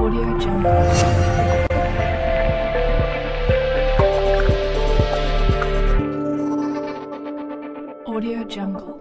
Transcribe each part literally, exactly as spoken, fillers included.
Audio Jungle. Audio Jungle.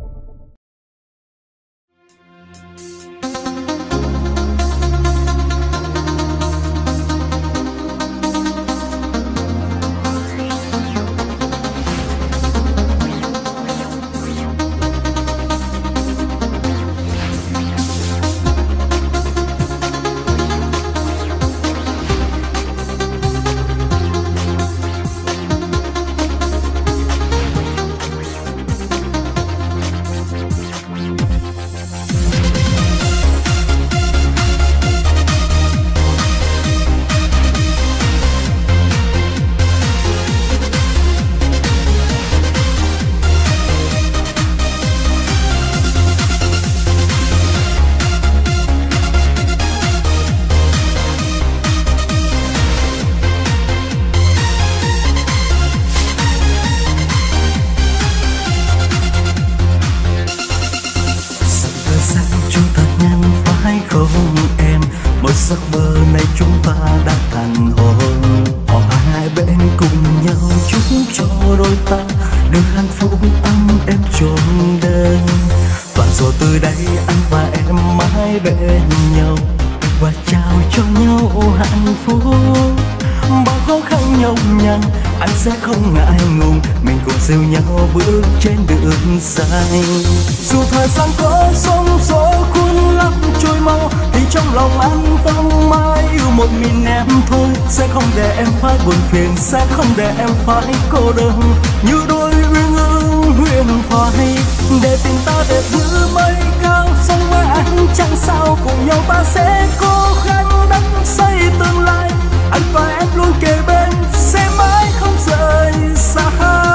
Giấc mơ này chúng ta đã thành hôn, họ hai bên cùng nhau chúc cho đôi ta được hạnh phúc ấm êm trọn đời. Và rồi từ đây anh và em mãi bên nhau và trao cho nhau hạnh phúc. Bao khó khăn nhọc nhằn anh sẽ không ngại ngùng, mình cùng siêu nhau bước trên đường dài. Dù thời gian có sóng gió cuốn lắm trôi mau thì trong lòng anh vẫn mãi yêu một mình em thôi. Sẽ không để em phải buồn phiền, sẽ không để em phải cô đơn, như đôi uyên ương huyền thoại. Để tình ta đẹp như mây cao, sống với anh chẳng sao, cùng nhau ta sẽ cố gắng đắp xây tương lai. Anh và em luôn kề bên, sẽ mãi không rời xa.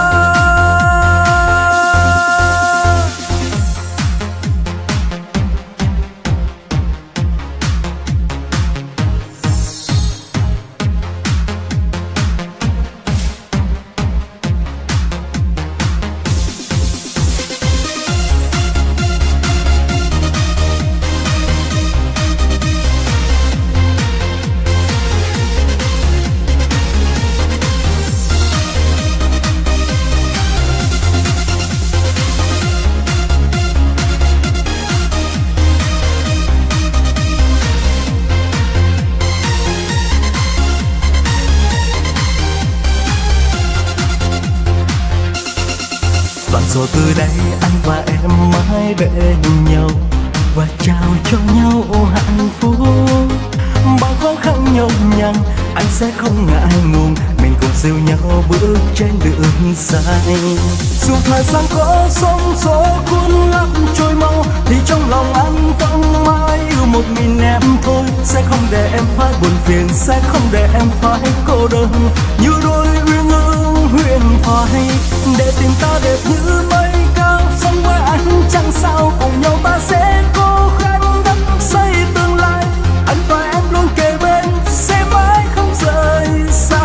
Rồi từ đây anh và em mãi bên nhau và trao cho nhau hạnh phúc. Bao khó khăn nhọc nhằn anh sẽ không ngại ngùng, mình cùng siêu nhau bước trên đường dài. Dù thời gian có sóng gió cuốn lắm trôi mau thì trong lòng anh vẫn mãi yêu một mình em thôi. Sẽ không để em phải buồn phiền, sẽ không để em phải cô đơn, như đôi uyên ương huyền thoại. Để tình ta đẹp như mây cao, sống với anh chẳng sao, cùng nhau ta sẽ cố gắng đắp xây tương lai. Anh và em luôn kề bên, sẽ mãi không rời xa.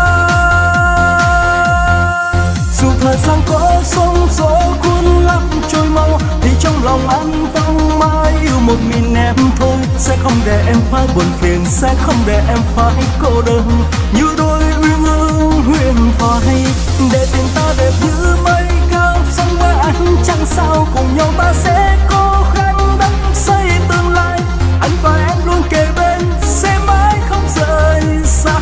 Dù thời gian có sóng gió cuốn lắm trôi mau thì trong lòng anh vẫn mãi yêu một mình em thôi. Sẽ không để em phải buồn phiền, sẽ không để em phải cô đơn, như đôi uyên ương huyền thoại. Để tình ta đẹp như mây cao, sống với anh chẳng sao, cùng nhau ta sẽ cố gắng đắp xây tương lai. Anh và em luôn kề bên, sẽ mãi không rời xa.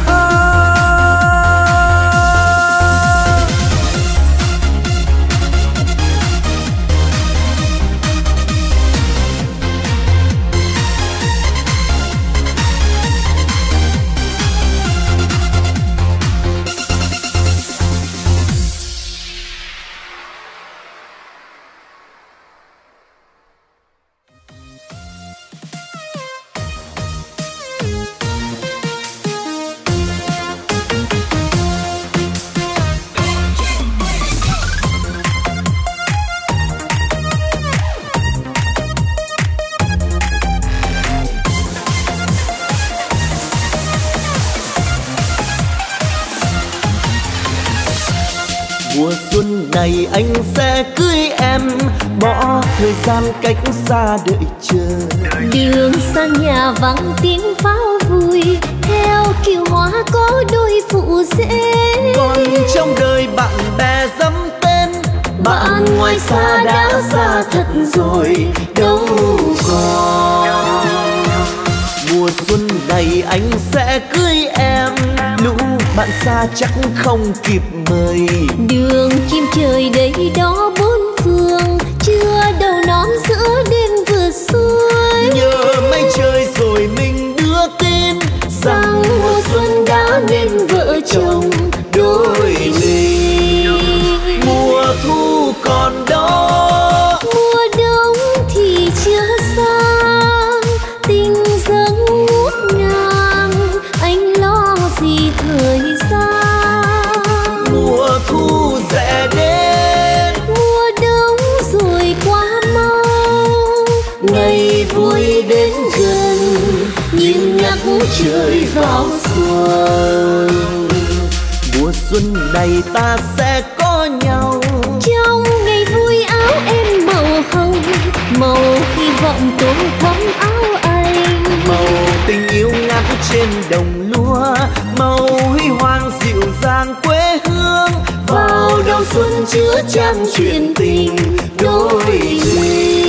Mùa xuân này anh sẽ cưới em, bỏ thời gian cách xa đợi chờ. Đường xa nhà vắng tiếng pháo vui, theo kiều hoa có đôi phụ rể. Còn trong đời bạn bè dẫm tên, bạn ngoài xa đã xa thật rồi đâu còn. Mùa xuân này anh sẽ cưới em, lũ bạn xa chắc không kịp mời. Đường chim trời đây đó bốn phương, chưa đầu nón giữa đêm vừa xuôi. Nhớ mây trời rồi mình đưa tin rằng mùa xuân đã nên vợ chồng đôi ly. Mùa thu còn đó, mùa đông thì chưa xa, tình dâng ngút ngàn, anh lo gì thời gian. mùa thu sẽ đến, Mùa đông rồi qua mau, ngày vui đến gần nhưng nhắc trời vào xuân. Mùa xuân này ta sẽ có nhau, trong ngày vui áo em màu hồng, màu hy vọng tô thắm áo anh. màu tình yêu ngát trên đồng lúa, màu huy hoàng dịu dàng quê hương. Vào đầu xuân chứa chan chuyện tình đôi ly.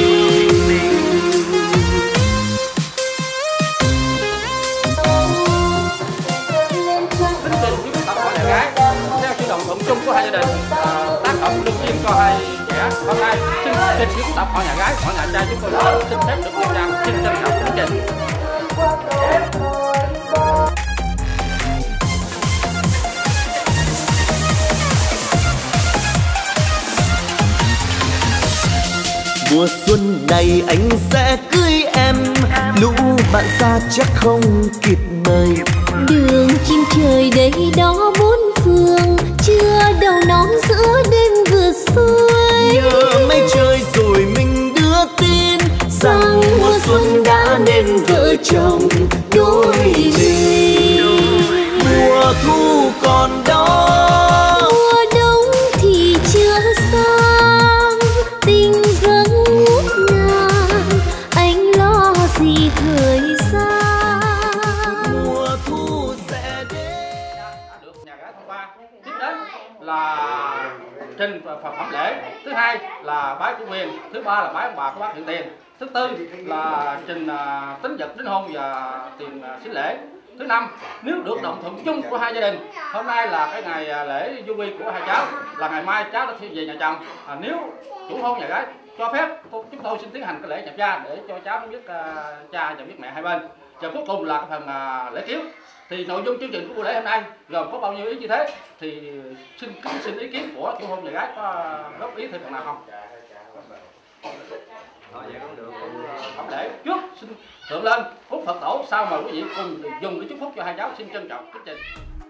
Theo sự đồng thuận chung của hai gia đình, à, tác động luân phiên cho hai trẻ. Hôm nay xin trình diễn tập họ nhà gái, họ nhà trai chúng tôi xin phép được diễn ra, xin trân trọng kính trình. Mùa xuân này anh sẽ cưới em, lũ bạn xa chắc không kịp mời. Đường chim trời đây đó bốn phương, chưa đầu nón giữa đêm vừa xuôi. Nhớ mây trời rồi mình đưa tin rằng mùa xuân đã nên vợ chồng đôi ly. Mùa thu còn đó, Mùa đông thì chưa xa, tình dâng ngút ngàn, anh lo gì thời gian. mùa thu sẽ đến. Đã được nhà gái thông qua. Tiếp đến là trình phẩm phẩm lễ, thứ hai là bái chủ quyền, thứ ba là bái ông bà của bác hiện tiền, thứ tư là trình uh, tính vật đính hôn và tiền uh, sính lễ, thứ năm nếu được đồng thuận chung của hai gia đình. Hôm nay là cái ngày uh, lễ du quy của hai cháu, là ngày mai cháu đã về nhà chồng. À, nếu chủ hôn nhà gái cho phép, chúng tôi xin tiến hành cái lễ nhập gia để cho cháu nó biết uh, cha và biết mẹ hai bên. Và cuối cùng là cái phần uh, lễ kiếu. Thì nội dung chương trình của buổi lễ hôm nay gồm có bao nhiêu ý như thế, thì xin xin ý kiến của chủ hôn nhà gái có góp ý thêm phần nào không? Phẩm lễ trước xin thượng lên phúc Phật tổ, sau mời quý vị cùng dùng cái chúc phúc cho hai cháu. Xin trân trọng kính trình.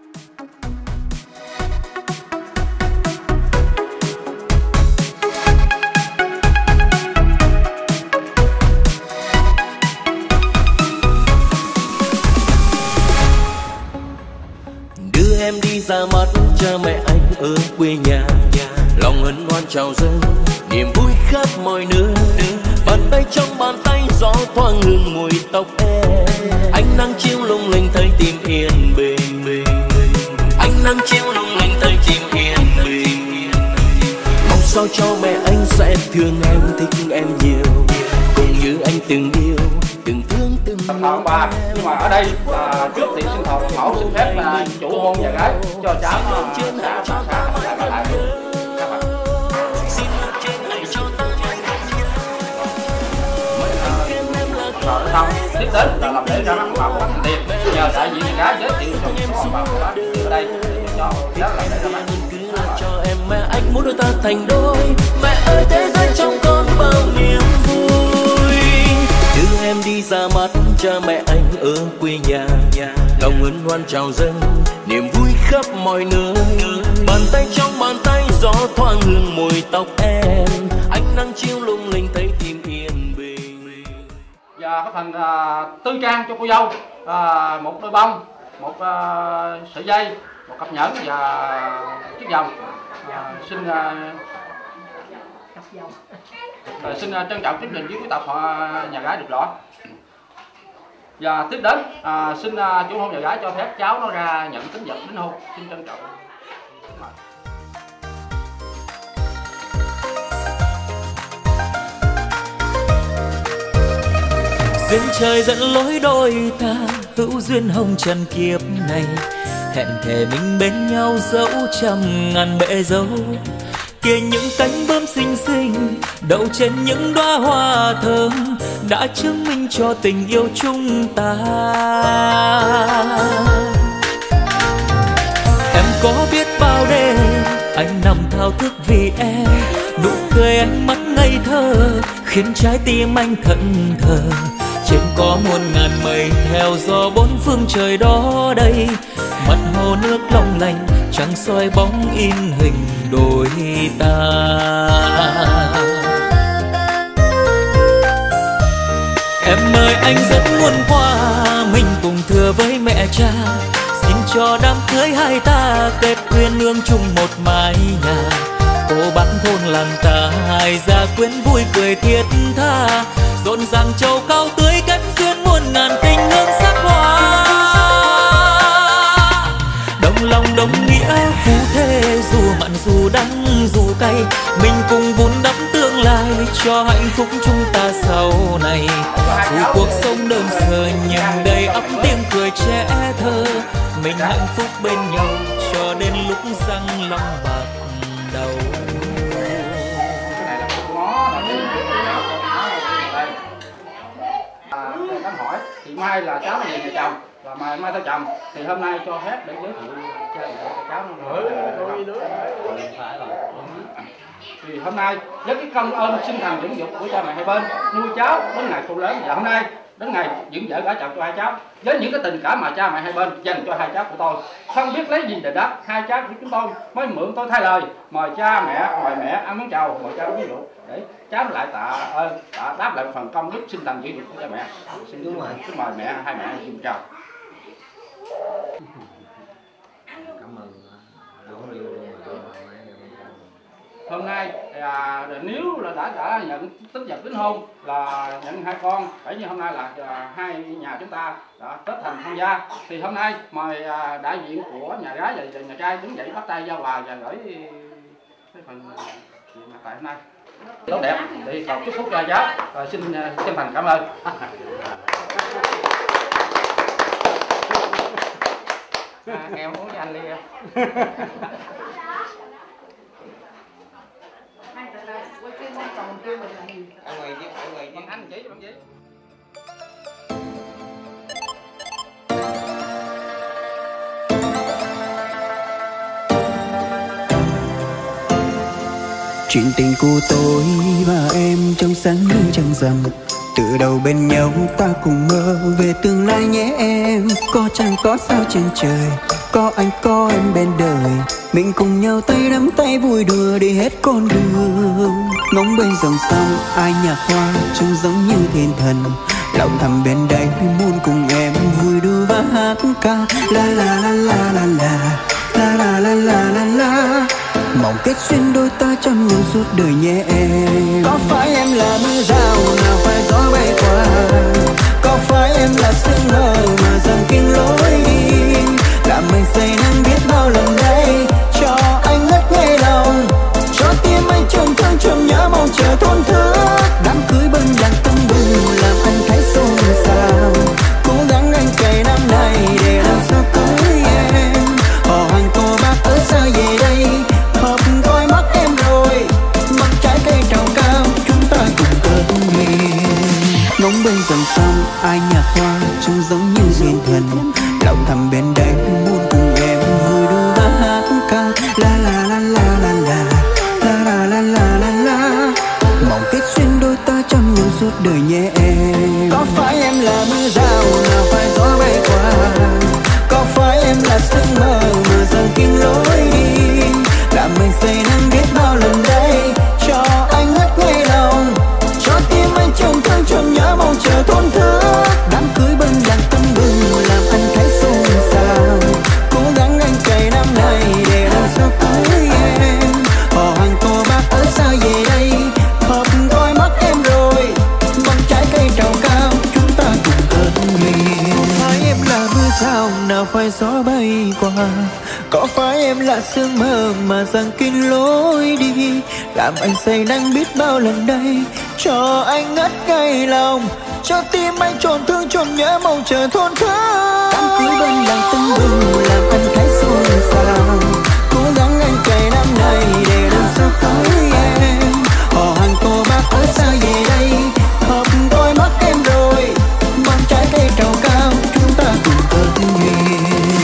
Đưa em đi ra mắt cha mẹ anh ở quê nhà, lòng hân hoan chào dâng, niềm vui khắp mọi nơi. Bàn tay trong bàn tay gió thoáng hương mùi tóc em, ánh nắng chiếu lung linh thấy tim yên bình. Ánh nắng chiếu lung linh thấy tim yên bình. Mong sao cho mẹ anh sẽ thương em, thích em nhiều, cũng như anh từng yêu, từng thương từng Thọ ông bà. Nhưng mà ở đây là trước thì xin thọ mẫu xin phép là chủ hôn nhà gái cho cháu xã xã xã lại lại các bạn. Rồi nó xong, tiếp đến là làm lễ ra mắt ông bà của bác thành tiền, nhờ đại diện nhà gái giới thiệu cho số ông bà của bác ở đây để cho cháu làm lễ ra mắt. Cho em mẹ anh muốn đôi ta thành đôi, mẹ ơi thế giới trong con bao niềm vui. Đưa em đi ra mắt cha mẹ anh ở quê nhà, lòng hân hoan chào dâng, niềm vui khắp mọi nơi. Bàn tay trong bàn tay gió thoáng hương mùi tóc em, ánh nắng chiếu lung linh thấy tim yên bình. Và cái phần uh, tư trang cho cô dâu, uh, một đôi bông, một uh, sợi dây, một cặp nhẫn và chiếc vòng. à, xin à, à, xin à, trân trọng kính trình với quý tộc họ nhà gái được rõ. Và tiếp đến à, xin à, chủ hôn nhà gái cho phép cháu nó ra nhận tín vật đính hôn. Xin trân trọng. Duyên trời dẫn lối đôi ta, hữu duyên hồng trần kiếp này, hẹn thề mình bên nhau dẫu trăm ngàn bể dâu. Kìa những cánh bướm xinh xinh đậu trên những đóa hoa thơm đã chứng minh cho tình yêu chúng ta. Em có biết bao đêm anh nằm thao thức vì em, nụ cười ánh mắt ngây thơ khiến trái tim anh thẫn thờ. Trên có muôn ngàn mây theo gió bốn phương trời đó đây, mặt hồ nước long lanh trăng soi bóng in hình đôi ta. Em ơi anh rất muốn qua mình cùng thưa với mẹ cha, xin cho đám cưới hai ta kết quyên nương chung một mái nhà. Cô bác thôn làng ta hai gia quyến vui cười thiết tha, rộn ràng châu cao tưới kết duyên muôn ngàn tình hương sắc hoa. Đồng lòng đồng nghĩa phú thế, dù mặn dù đắng dù cay, mình cùng vun đắp tương lai cho hạnh phúc chúng ta sau này. Dù cuộc sống đơn sơ nhưng đầy ắp tiếng cười trẻ thơ, mình hạnh phúc bên nhau cho đến lúc răng long bạc đầu. Đám hỏi thì mai là cháu về nhà chồng và mai mai theo chồng, thì hôm nay cho phép để giới thiệu cha mẹ cho cháu nó. Thì hôm nay với cái công ơn sinh thành dưỡng dục của cha mẹ hai bên nuôi cháu đến ngày phụ lớn, và hôm nay đến ngày dưỡng vợ gả chồng cho hai cháu, với những cái tình cảm mà cha mẹ hai bên dành cho hai cháu của tôi, không biết lấy gì để đáp, hai cháu của chúng tôi mới mượn tôi thay lời mời cha mẹ mời mẹ ăn món chầu, mời cháu uống rượu để cháu lại tạ ơn, tạ đáp lại phần công đức sinh thành dưỡng dục của cha mẹ. Xin đúng rồi, xin mời mẹ hai mẹ dùng chào. Cảm ơn. Hôm nay à, nếu là đã đã nhận tín vật đính hôn là nhận hai con, bởi như hôm nay là à, hai nhà chúng ta đã kết thành thông gia, thì hôm nay mời à, đại diện của nhà gái và nhà trai đứng dậy bắt tay giao quà và gửi cái phần chuyện tại hôm nay tốt đẹp để cầu chúc phúc cho cháu. À, xin chân thành cảm ơn. À, em uống cho anh ly em. Ở ngoài chứ, ở ngoài chứ. Bằng anh chỉ bằng gì? Chuyện tình của tôi và em trong sáng như trăng rằm, từ đầu bên nhau ta cùng mơ về tương lai nhé em. Có chẳng có sao trên trời, có anh có em bên đời, mình cùng nhau tay nắm tay vui đùa đi hết con đường. Ngóng bên dòng sông ai nhạc hoa trông giống như thiên thần, lòng thầm bên đây muốn cùng em vui đùa và hát ca la la la la la la la la la la la. Mong kết duyên đôi ta trong nhau suốt đời nhé em. Có phải em là mưa rào nào phải gió bay qua, có phải em là sương mờ mà dần kinh lối đi, làm mình say nắng biết bao lần đây cho anh ngất ngây lòng, cho tim anh trầm thương trầm nhớ mong chờ thôn thức. Đám cưới bên đàn tâm bừng làm anh thấy xôn xao, cố gắng anh cày năm nay để làm sao cưới em. Họ hàng cô bác ở xa về đây hợp coi mắt em rồi, mắt trái cây trào cao chúng ta cùng cơn nguyện. Ngóng bên dòng sông ai nhạc hoa trông giống như thiên thần, lòng thầm bên đây muốn cùng em vui đùa và hát ca la la la la la la la la la la la. Mong kết duyên đôi ta trong nhau suốt đời nhé em. Có phải em là mưa rào nào phải gió bay qua, có phải em là sương mờ mà dần kinh lối đi, làm mình say nắng biết bao lần đây cho anh ngất ngây lòng, cho tim anh trầm thương trầm nhớ mong chờ thôn thức. Đám cưới bên đàn tâm bừng làm anh thấy xôn xao, cố gắng anh cày năm nay để làm sao cưới em. hôm nào phải gió bay qua. Có phải em là sương mơ mà giăng kín lối đi, làm anh say đắng biết bao lần đây, cho anh ngất ngây lòng, cho tim anh tròn thương tròn nhớ mong chờ thôn thơ. Đám cưới bên làng tưng bừng làm anh thấy xôn xao, cố gắng anh cày năm này để làm sao thấy em. Họ hàng cô bác ở xa về đây, hợp đôi mắt em rồi, mang trái cây trầu cao chúng ta cùng thật duyên.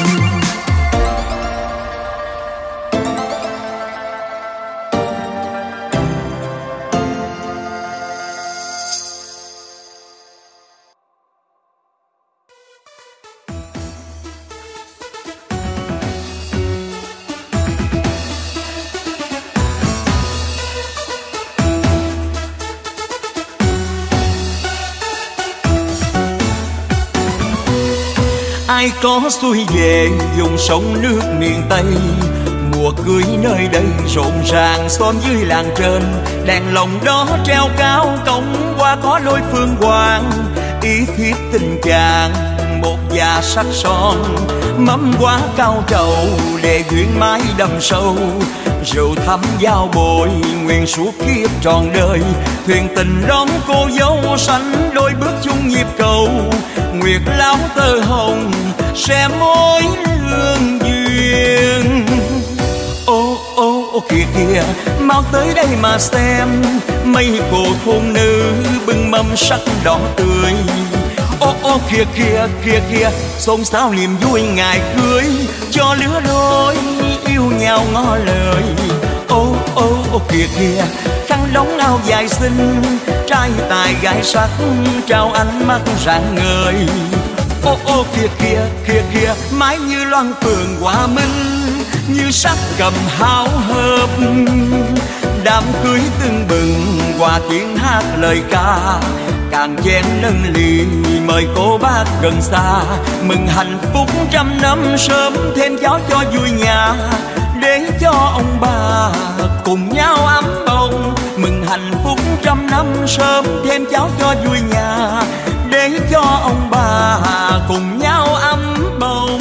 Ai có xuôi về vùng sông nước miền Tây, mùa cưới nơi đây rộn ràng xóm dưới làng trên, đèn lồng đó treo cao cổng qua có lối phương hoàng, ý thiết tình chàng một già sắc son, mâm quá cao trầu để duyên mái đầm sâu, rượu thắm giao bồi nguyện suốt kiếp trọn đời, thuyền tình đón cô dâu sánh đôi bước chung nhịp cầu, nguyệt láo tơ hồng sẽ mối lương duyên. Ô ô ô kìa kìa mau tới đây mà xem, mấy cô thôn nữ bưng mâm sắc đỏ tươi. Ô ô kìa kìa kìa kìa xôn xao niềm vui ngày cưới, cho lứa đôi yêu nhau ngỏ lời. Ô ô ô kìa kìa khăn đóng áo dài xinh, trai tài gái sắc trao ánh mắt rạng ngời. Ô ô kìa kìa kìa kìa mái như loan phượng hòa minh, như sắc cầm háo hợp, đám cưới tưng bừng hòa tiếng hát lời ca, càng chén nâng ly mời cô bác gần xa, mừng hạnh phúc trăm năm sớm thêm cháu cho vui nhà, để cho ông bà cùng nhau ấm bồng. Mừng hạnh phúc trăm năm sớm thêm cháu cho vui nhà, để cho ông bà cùng nhau ấm bồng.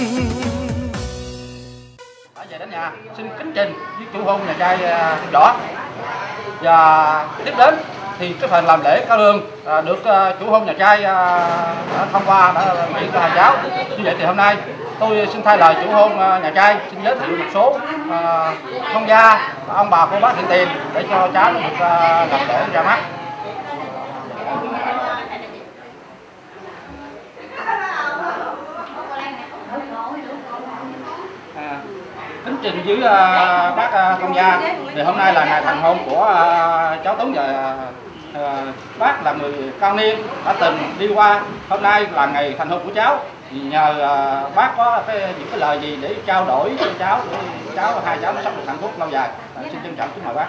Đã về đến nhà xin kính trình với chủ hôn nhà trai Đỏ. Và tiếp đến thì cái phần làm lễ cao đường à, được uh, chủ hôn nhà trai uh, đã thông qua, đã miễn cho hai cháu. Như vậy thì hôm nay tôi xin thay lời chủ hôn uh, nhà trai xin giới thiệu một số uh, thông gia, ông bà cô bác hiện tiền để cho cháu được uh, làm lễ ra mắt. À, kính trình với uh, bác uh, thông gia thì hôm nay là ngày thành hôn của uh, cháu Tuấn và uh, bác là người cao niên đã từng đi qua. Hôm nay là ngày thành hôn của cháu, thì nhờ uh, bác có cái, những cái lời gì để trao đổi cho cháu, để cháu hai cháu nó sắp được hạnh phúc lâu dài. À, xin trân trọng kính mời bác.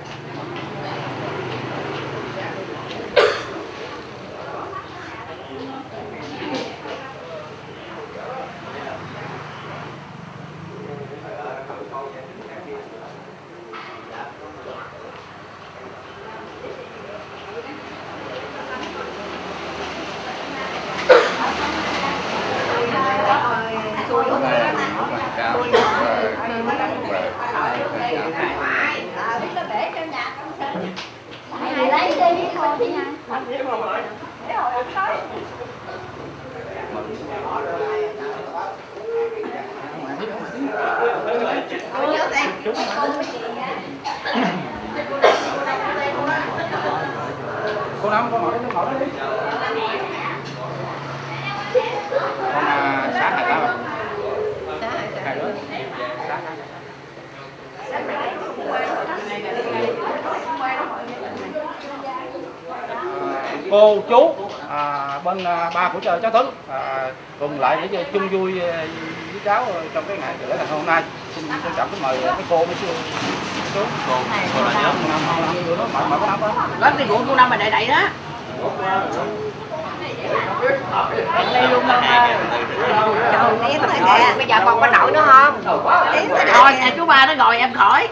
Cô Năm, con ngồi đấy, con ngồi đấy. Con à, sáng hai tám rồi. Hai đứa. Cô chú à, bên à, ba của cháu Tuấn à, cùng lại để chung vui với cháu trong cái ngày lễ thành hôn hôm nay. Xin trân trọng kính mời cái cô mấy chú. Chú cô cô là nhớ năm năm vừa nó mời mời có năm đó. Lấy cái của cô Năm mà đậy đậy đó. Đây luôn không? Trời em rồi kìa. Bây giờ còn có nổi nữa không? Rồi chú ba nó ngồi em khỏi.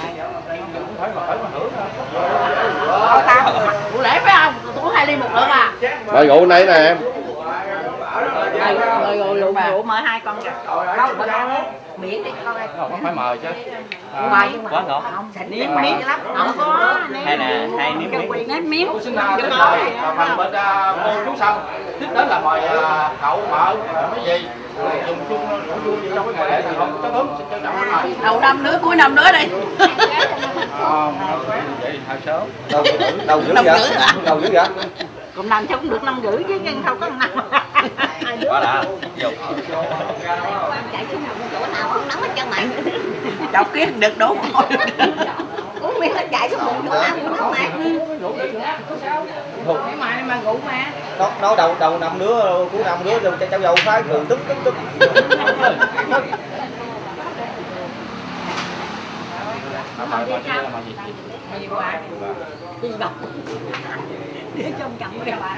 Thôi tao rượu lễ phải không? Tôi uống hai ly một lượt à. Mời rượu này nè em. Mời rượu rượu rượu mời hai con kìa. Đâu mà đâu miễn đi con ơi. Không phải mời chứ. Mời quá ngọt. Nếm miếng lắm. Không có. Hay là hai nếm miếng. Nếm miếng. Tôi xin đến mời phần bên cô chú xong. Tiếp đến là mời cậu mợ mấy gì dùng chung vui trong cái ngày lễ thì không có tướng xin trân trọng mời. Đầu năm nữa cuối năm nữa đi. Không, vậy hơi sớm. Đâu đâu dữ vậy? Đâu dữ vậy? Cùng năm chứ cũng được năm rưỡi chứ nhưng không có năm. Quá đã. Vô. Chạy xuống chỗ nào không nắng hết chân mày. Đọc kiến được đổ mồ. Uống miếng hết chạy xuống bụng chỗ nào không nắng mày. Cái mày mà ngủ mà. Nó nó đầu đầu năm nữa cuối năm nữa rồi cháu dâu phái cười tức tức tức. Mời mời chị mời gì? Mời gì quà? Đi đọc. Để trong cặn kìa bà.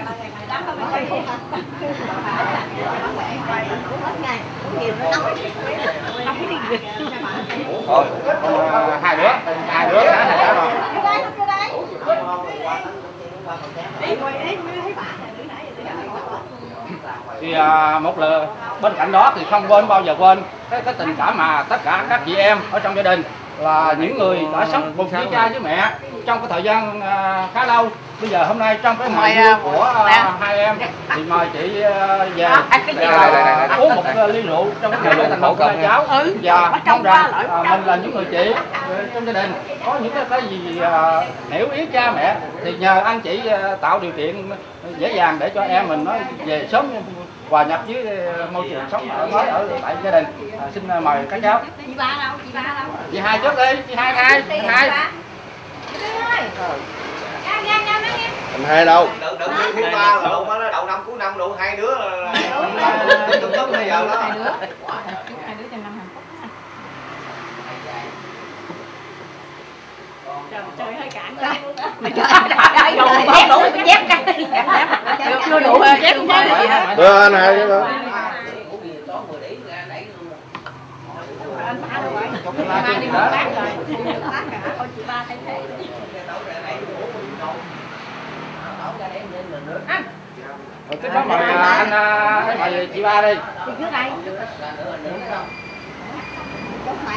Thôi, hai đứa, hai đứa sáng hai đứa rồi. Thì à, một là bên cạnh đó thì không quên bao giờ quên cái cái tình cảm mà tất cả các chị em ở trong gia đình là những người đã sống cùng với cha với mẹ trong cái thời gian à, khá lâu. Bây giờ hôm nay trong cái ngày vui của à, hai em thì mời chị à, về để, à, uống một ly rượu trong cái ngày lễ thành hôn của hai cháu và mong rằng à, mình là những người chị trong gia đình có những cái, cái gì à, hiểu ý cha mẹ thì nhờ anh chị à, tạo điều kiện dễ dàng để cho em mình nó về sớm hòa nhập với môi trường sống mới ở tại gia đình. À, xin mời các cháu. Chị ba đâu? Chị ba đâu? Chị hai trước đi, chị hai hai, chị hai. Anh hai đâu? Đừng đừng thứ ba là đầu nó đầu năm cuối năm đủ hai đứa là tức tức bây giờ đó. Hai đứa. Hai đứa cho năm hạnh phúc. Trời trời hơi cạn quá. Mà trời ơi, đủ không đủ cái dép cái. Chưa đủ dép cái. Đưa anh hai chứ nữa. Anh ba đâu rồi? Chị ba đi một bác rồi. Đi một bác cả. Ôi chị ba thấy thế. Anh. Rồi tiếp đó mời anh anh mời chị ba đi. Đi trước đây. Đúng rồi.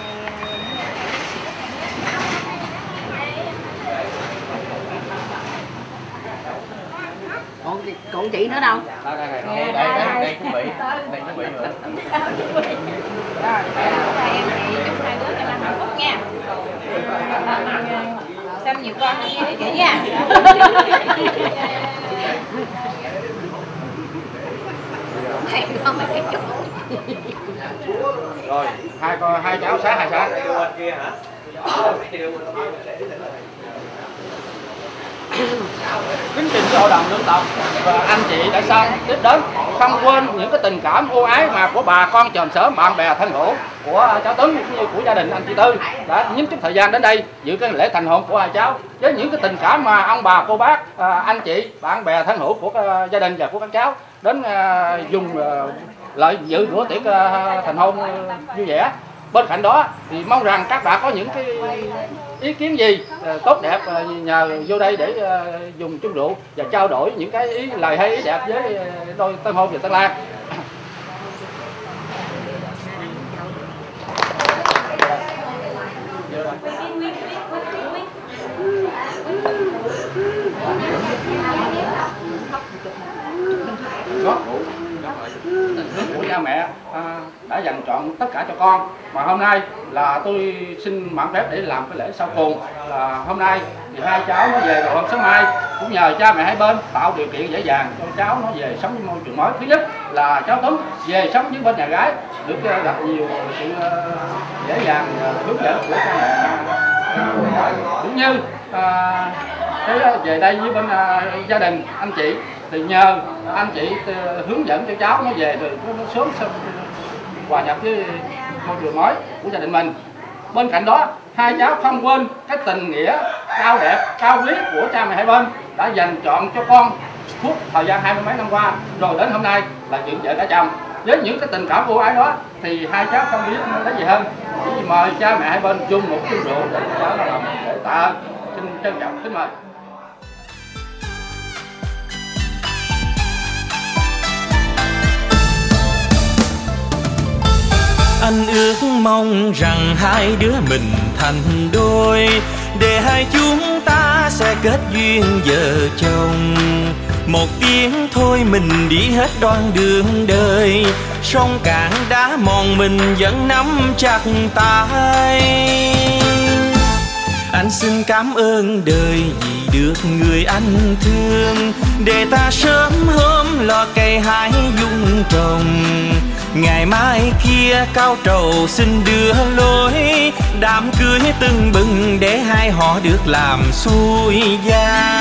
Còn còn chị nữa đâu? Đây đây Đây đây đây chuẩn bị. Đây chuẩn bị nữa. Rồi, em thì chúc hai đứa cho năm hạnh phúc nha. Xem nhiều con nghe với chị nha. Rồi, hai con hai cháu sáng hai sáng. Kính trình với hội đồng lương tộc và anh chị đã xong tiếp đến không quên những cái tình cảm ưu ái mà của bà con chòm xóm bạn bè thân hữu của cháu Tuấn cũng như của gia đình anh chị Tư đã nhín chút thời gian đến đây dự cái lễ thành hôn của hai cháu với những cái tình cảm mà ông bà cô bác anh chị bạn bè thân hữu của gia đình và của các cháu đến dùng lợi dự bữa tiệc thành hôn vui vẻ. Bên cạnh đó thì mong rằng các bạn có những cái ý kiến gì tốt đẹp nhờ vô đây để dùng chung rượu và trao đổi những cái ý lời hay ý đẹp với đôi tân hôn và tân lang. Đó. Tình thương của cha mẹ à, đã dành trọn tất cả cho con mà hôm nay là tôi xin mạn phép để làm cái lễ sau cùng là hôm nay thì hai cháu nó về vào hôm sớm mai cũng nhờ cha mẹ hai bên tạo điều kiện dễ dàng cho cháu nó về sống với môi trường mới. Thứ nhất là cháu Tuấn về sống với bên nhà gái được gặp nhiều sự dễ dàng hướng dẫn của cha mẹ cũng như à, cái về đây với bên à, gia đình anh chị thì nhờ anh chị hướng dẫn cho cháu nó về rồi nó sớm sớm hòa nhập với môi trường mới của gia đình mình. Bên cạnh đó hai cháu không quên cái tình nghĩa cao đẹp cao quý của cha mẹ hai bên đã dành chọn cho con suốt thời gian hai mươi mấy năm qua rồi đến hôm nay là dựng vợ cả chồng. Với những cái tình cảm ưu ái đó thì hai cháu không biết lấy gì hơn chỉ mời cha mẹ hai bên chung một chung rượu để cháu làm để tạ ơn. Xin trân trọng kính mời. Anh ước mong rằng hai đứa mình thành đôi, để hai chúng ta sẽ kết duyên vợ chồng. Một tiếng thôi mình đi hết đoạn đường đời, sông cạn đá mòn mình vẫn nắm chặt tay. Anh xin cảm ơn đời vì được người anh thương, để ta sớm hôm lo cây hái dung trồng. Ngày mai kia cao trầu xin đưa lối, đám cưới tưng bừng để hai họ được làm xuôi gia.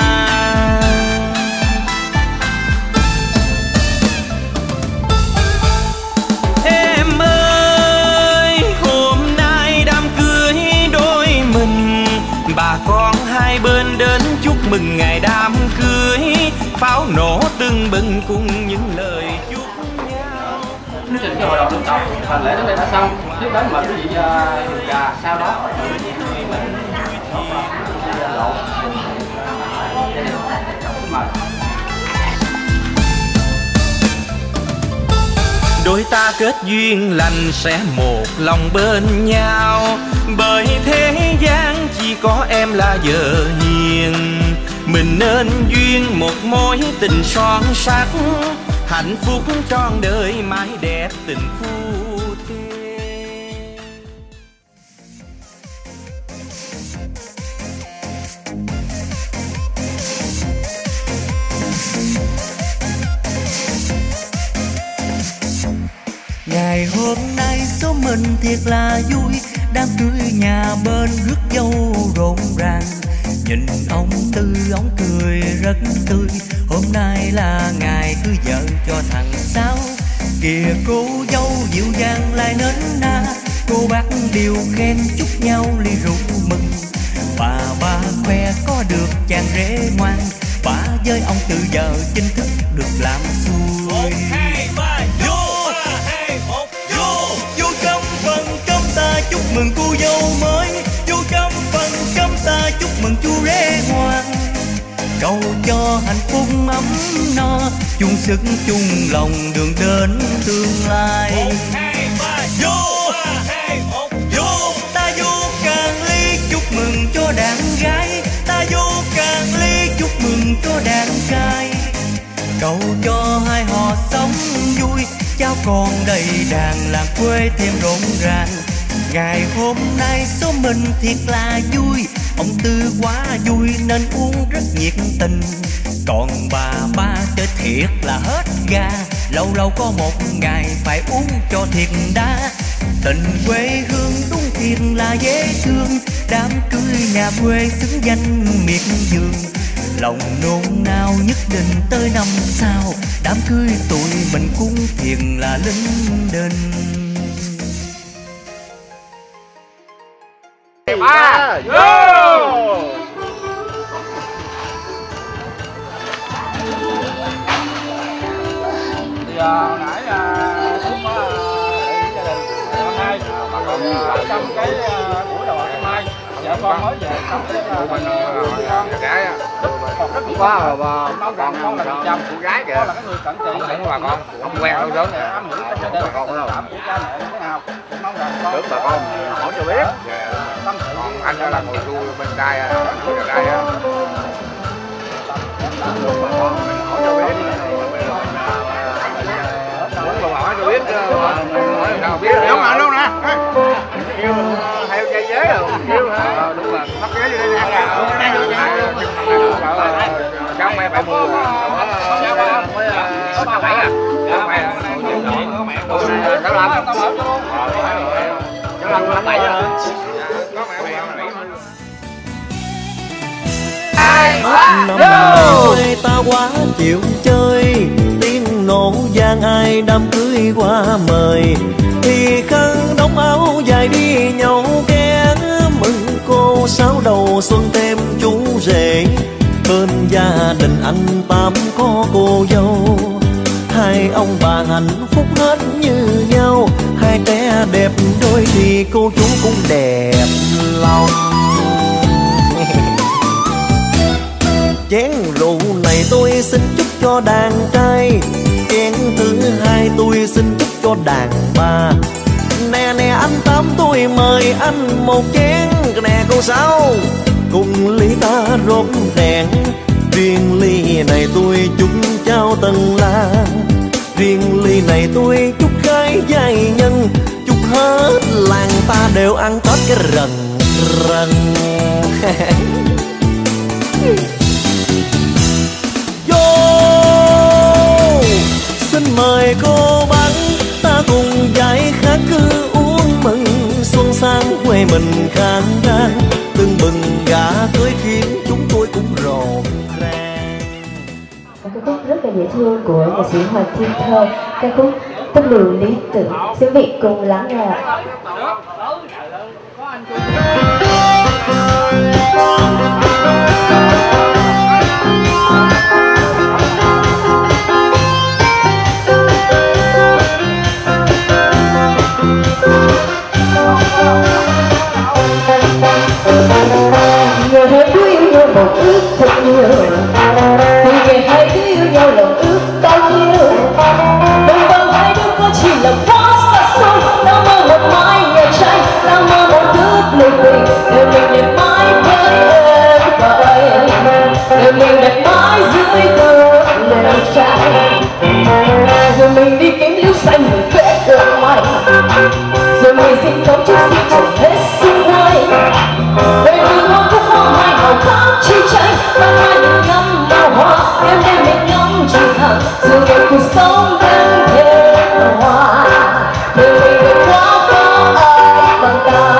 Em ơi, hôm nay đám cưới đôi mình, bà con hai bên đến chúc mừng ngày đám cưới. Pháo nổ tưng bừng cùng những lời chúc. Chương trình cái hội đồng dân tộc thành lễ đến đây đã xong. Tiếp đến mời quý vị dùng gà, sau đó mời. Đôi ta kết duyên lành sẽ một lòng bên nhau, bởi thế gian chỉ có em là vợ hiền. Mình nên duyên một mối tình son sắc, hạnh phúc trọn đời mãi đẹp tình phu thê. Ngày hôm nay số mình thiệt là vui, đám cưới nhà bên rước dâu rộn ràng. Nhìn ông Tư ông cười rất tươi, hôm nay là ngày cưới vợ cho thằng Sáu. Kìa cô dâu dịu dàng lại nến na, cô bác đều khen chúc nhau ly rượu mừng. Bà ba khoe có được chàng rể ngoan, bà với ông Tư giờ chính thức được làm xuôi. Vô trong phần cơm ta chúc mừng cô dâu mới, vô trong phần cơm ta chúc mừng chú rể ngoan. Cầu cho hạnh phúc ấm no, chung sức chung lòng đường đến tương lai. Vô, vô, ta vô càng ly chúc mừng cho đàn gái, ta vô càng ly chúc mừng cho đàn trai. Cầu cho hai họ sống vui, cháu con đầy đàn làng quê thêm rộn ràng. Ngày hôm nay số mình thiệt là vui, ông Tư quá vui nên uống rất nhiệt tình. Còn bà ba chơi thiệt là hết ga, lâu lâu có một ngày phải uống cho thiệt đã. Tình quê hương đúng thiệt là dễ thương, đám cưới nhà quê xứng danh miệt vườn. Lòng nôn nao nhất định tới năm sau, đám cưới tụi mình cũng thiệt là linh đình. Ba, vô! Thì hồi nãy cũng để gia đình hôm nay còn trong cái buổi đầu ngày mai vợ con mới về xong cái con gái còn rất nhiều quá rồi bà con còn con là chồng cô gái kìa, con là cái người cận thị không bà con không quen đâu sớm am hiểu trong gia đình bà con đâu của cha mẹ thế nào, mong rằng con tưởng bà con hỏi cho biết. Còn anh đó là ngồi ru bên trai bên trai á, bà con mình hỏi cho biết, muốn bà hỏi cho biết, hỏi sao biết đúng mà luôn nè. Kêu theo trai giới rồi kêu hả? Đúng là bắt ghế vô đây nè. Cháu mẹ bảy mươi rồi. Cháu bảy à? Cháu mẹ cháu Lâm. Cháu Lâm năm bảy rồi. Có mẹ bảy mươi. Năm nào ta quá chịu chơi, tiếng nổ vang ai đám cưới qua mời. Thì khăn đóng áo dài đi nhau ghé, mừng cô sáu đầu xuân thêm chú rể. Bên gia đình anh Tám có cô dâu, hai ông bà hạnh phúc hết như nhau. Hai trẻ đẹp đôi thì cô chú cũng đẹp lòng. Chén rượu này tôi xin chúc cho đàn trai, chén thứ hai tôi xin chúc cho đàn bà. Nè nè anh Tám tôi mời anh một chén. Nè cô Sáu cùng ly ta rót đèn. Riêng ly này tôi chúc trao Tân Lan. Riêng ly này tôi chúc gái giai nhân. Chúc hết làng ta đều ăn Tết cái rần rần. Vô xin mời cô bác ta cùng giải khát cứ uống mừng. Xuân sang quê mình khang trang. Tưng bừng gà cưới khiến chúng tôi cũng rộn ràng. Ca khúc rất là dễ thương của nhạc sĩ Hoàng Thiên Thơ, ca khúc Tâm Đường Lý Tưởng. Xin quý vị cùng lắng nghe. Người hãy cứ yêu nhau một ước thật nhiều. Người hãy cứ yêu nhau lòng ước bao nhiêu. Đồng bằng hai đứa có chỉ là quá xa xôi. Đang mơ một mái nhà tranh, đang mơ một thước lùi tình. Để mình đẹp mãi với em và anh. Để mình đẹp mãi dưới thước lều tranh. Rồi mình đi kiếm liễu xanh mình vẽ đường mày. Rồi mình xin cấu chút xin trồng hết xung quanh. Đời mình hoa cúc hoa mai màu khác chi tranh. Ban mai mình ngắm màu hoa, đêm đêm mình ngắm chìm hằng. Dù ngày cuộc sống vẫn thêm hoa. Đời mình đẹp quá có ai bằng ta.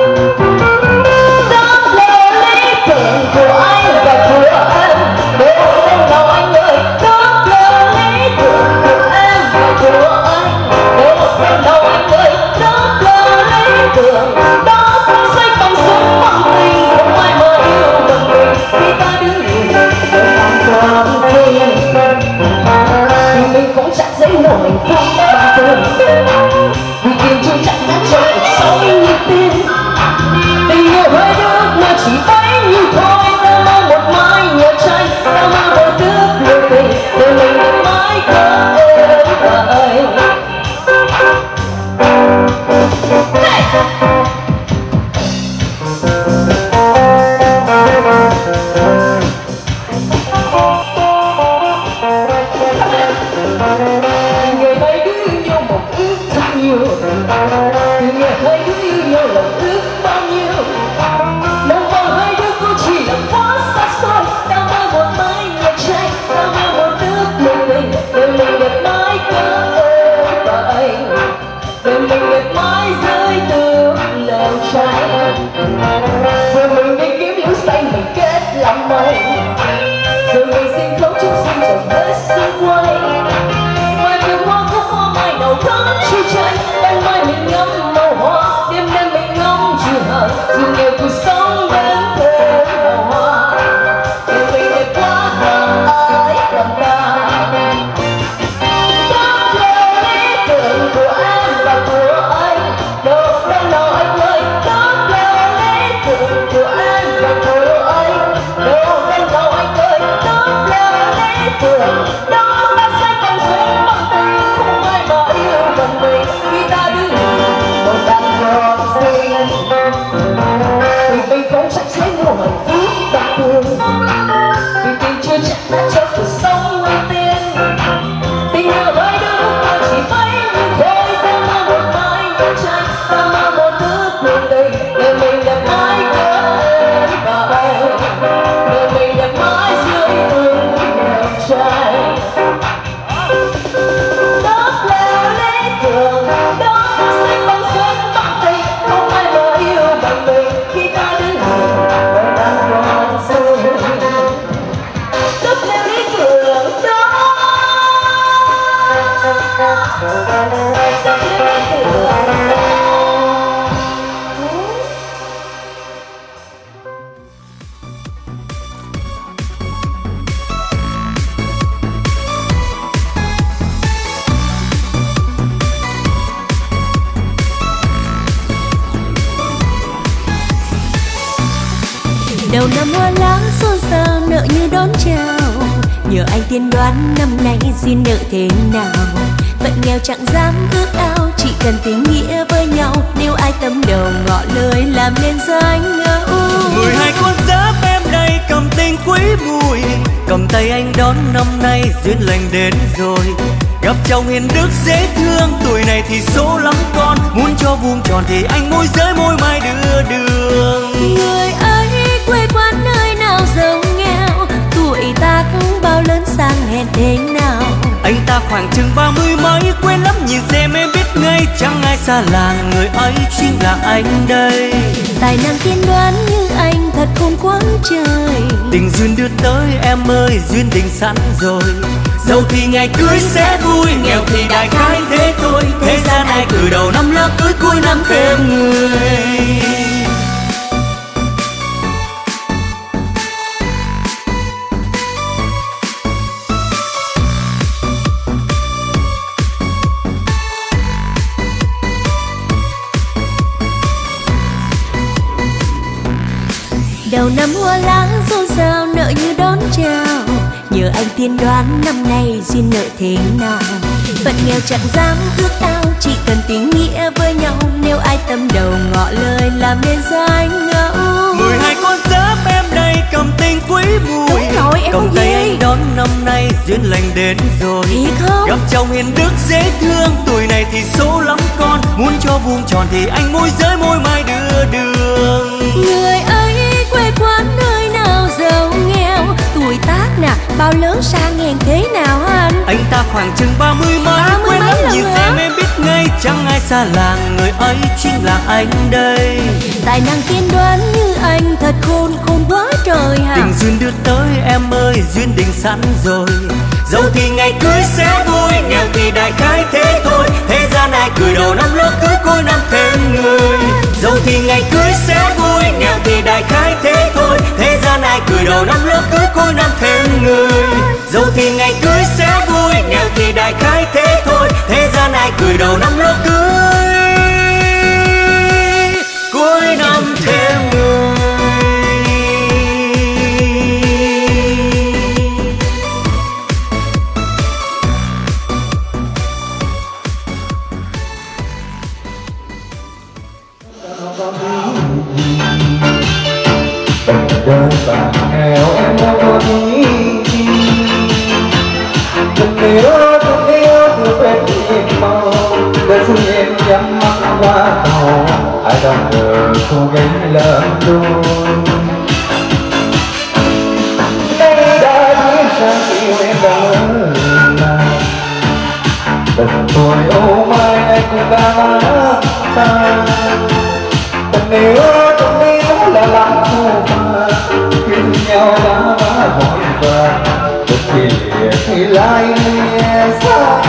Đó là lý tưởng của anh và của em. Đều lên nào anh ơi. Đó là lý tưởng của em và của anh. Đều lên nào anh ơi. Đó là lý tưởng. Đó không xoay vòng xuống bằng tình. Không ai mà yêu bằng mình. Khi ta đứng nhìn để làm con tim. Thì mình cũng chẳng dễ nổi hạnh phúc bằng tình. Vì tiền chưa chắc đã cho cuộc sống như tin. Tình yêu hơi nước mà chỉ bấy nhiêu thôi. Ta mơ một mái nhà tranh, ta mơ một thước lùi tình. Để mình được mãi có em và anh. Người hãy cứ yêu nhau một ước thật nhiều. Người hãy cứ yêu nhau lòng ước bao nhiêu. Đồng bằng hai đứa cũng chỉ là quá xa xôi. Ta mơ một mái nhà tranh, ta mơ một thước lùi tình. Để mình đẹp mãi có em và anh. Để mình đẹp mãi dưới thước lều tranh. Rồi mình đi kiếm liễu xanh mình kết làm mây. Rồi mình xin khấu chúc xin trồng hết xung quanh. Ngoài vườn hoa cúc hoa mai nào khác chi tranh. Ban mai mình ngắm màu hoa, đêm đêm mình ngắm chìm hằng. Dù nghèo cuộc sống vẫn thêm màu hoa. Để mình đẹp quá có ai bằng ta. Đó là lý tưởng của em và của anh. Đâu đâu nào anh ơi. Đó là lý tưởng của em và của anh. Đâu đâu nào anh ơi. Đó là lý tưởng. Đó là sẽ không xuống bằng tình. Không ai mà yêu bằng mình. Khi ta đứng nhìn một đàn con xinh. Vì mình không chắc sẽ mua hạnh phúc bằng tiền. Vì tiền chưa chắc đã cho cuộc sống ưu tiên. Tình yêu hai đứa ta chỉ bấy nhiêu thôi. Ta mơ một mái nhà tranh, ta mơ một thước lùi tình. Để mình đẹp mãi có em và anh. Để mình đẹp mãi dưới thước lều tranh. Đó là lý tưởng. Đó là sẽ không xuống bằng tình. Không ai mà yêu bằng mình. Khi ta đứng nhìn một đàn con xinh. Đó là lý tưởng. Đó là lý tưởng. Đầu năm hoa lá xôn xao nợ như đón chào. Nhờ anh tiên đoán năm nay duyên nợ thế nào. Phận nghèo chẳng dám ước ao, chỉ cần tình nghĩa với nhau. Nếu ai tâm đầu ngỏ lời làm nên danh ngẫu. Mười hai con giáp em đây cầm tình quý mùi, cầm tay anh đón năm nay duyên lành đến rồi. Gặp chồng hiền đức dễ thương, tuổi này thì số lắm con. Muốn cho vuông tròn thì anh môi giới môi mai đưa đường. Người ấy quê quán nơi nào giàu nghèo, tuổi tác bao lớn sang hèn thế nào. Anh ta khoảng chừng ba mươi mấy, quên lắm nhìn xem em biết ngay. Chẳng ai xa làng, người ấy chính là anh đây. Tài năng tiên đoán như anh thật khôn quá trời. Tình duyên đưa tới em ơi, duyên tình sẵn rồi. Dẫu thì ngày cưới sẽ vui, nghèo thì đại khái thế thôi. Thế gian ai cử đầu năm lỡ cưới cuối năm thêm người. Đầu năm hoa lá xôn xao, nợ như đón chào. Nhờ anh tiên đoán năm nay duyên nợ thế nào. Phận nghèo chẳng dám ước ao, chỉ cần tình nghĩa với nhau. Nếu ai tâm đầu ngỏ lời làm nên danh ngẫu. Mười hai con giáp em đây cầm tình quý mùi, rồi, em cầm tay anh đón năm nay duyên lành đến rồi. Thiệt không? Gặp chồng hiền đức dễ thương, tuổi này thì số lắm con. Muốn cho vuông tròn thì anh môi giới môi mai đưa đường. Người ấy quê quán nơi nào giàu nghèo, tuổi tác nè bao lớn sang hèn thế nào anh. Anh ta khoảng chừng ba mươi mấy, quên lắm nhìn xem em biết ngay. Chẳng ai xa làng, người ấy chính là anh đây. Tài năng tiên đoán như anh thật khôn khôn quá trời hả. Tình duyên đưa tới em ơi, duyên định sẵn rồi. Dẫu thì ngày cưới sẽ vui, nghèo thì đại khái thế thôi. Thế gian ai cười đầu năm lỡ cưới cuối năm thêm người. Dẫu thì ngày cưới sẽ vui, nghèo thì đại khái thế thôi. Thế gian ai cười đầu năm lỡ cưới cuối năm thêm người. Dẫu thì ngày cưới sẽ vui, nghèo thì đại khái thế thôi. Thế gian ai cười đầu năm lỡ cưới cuối năm thêm người. Đời bạn nghèo em đâu có ý. Tình yêu, tình yêu từ bên im màu. Đời xuân em nhắm mắt qua tàu. Ai đang ngờ cô gái lớn đôi. Đây đã biết sao yêu em đơn nào. Tình tôi ô mai anh cũng đã mất ta. Tình yêu, tình yêu là lắm thu pha. Khi nhau đã vã vội vàng, một khi lìa khi lại nghe xa.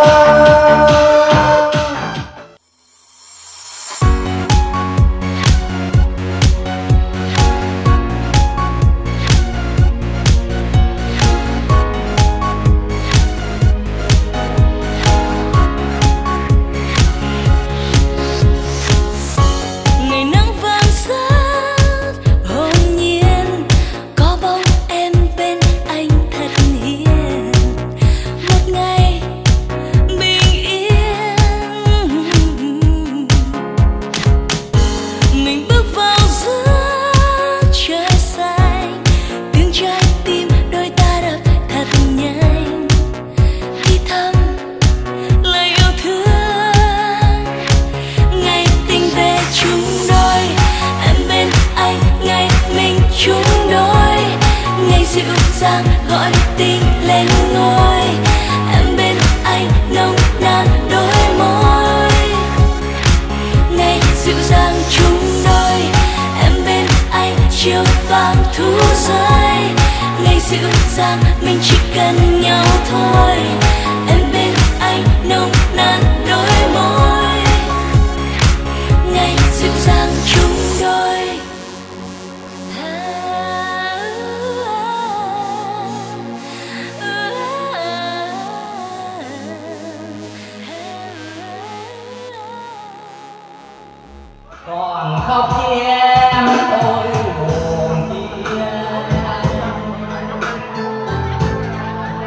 Còn khóc chi em tôi buồn chi.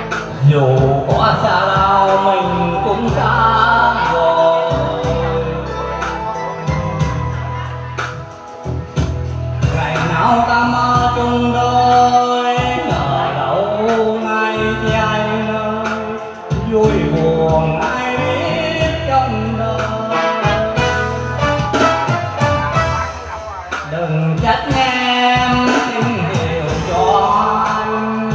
buồn ai biết trong đời. Đừng trách em xin hiểu cho anh,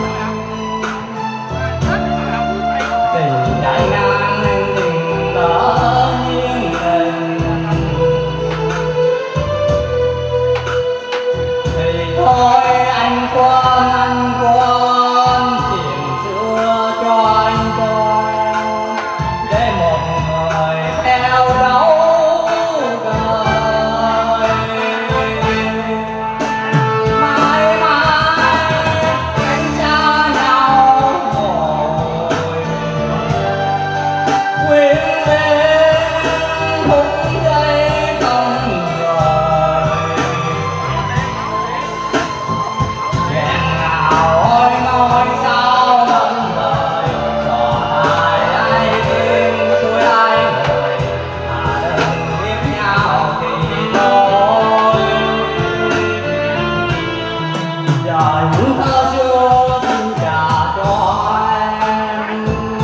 tình đại ngang tình lỡ duyên tình thì thôi anh quên anh quên chuyện xưa cho anh coi, để một người theo dấu đời. Mãi mãi cách xa nhau rồi, quyến luyến phút giây không rời. Hẹn nào ôi nói sao lẫn lời, trò ai ai biết xuôi ai người, mà đừng biết nhau thì thôi. Giờ những thơ xưa xin trả cho em,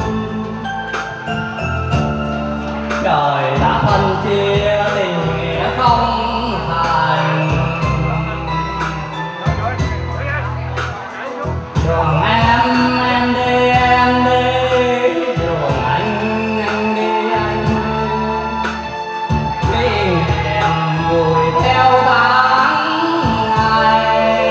đời đã phân chia tình nghĩa không thành. Đường em em đi em đi, đường anh anh đi anh, kỷ niệm vùi theo tháng ngày.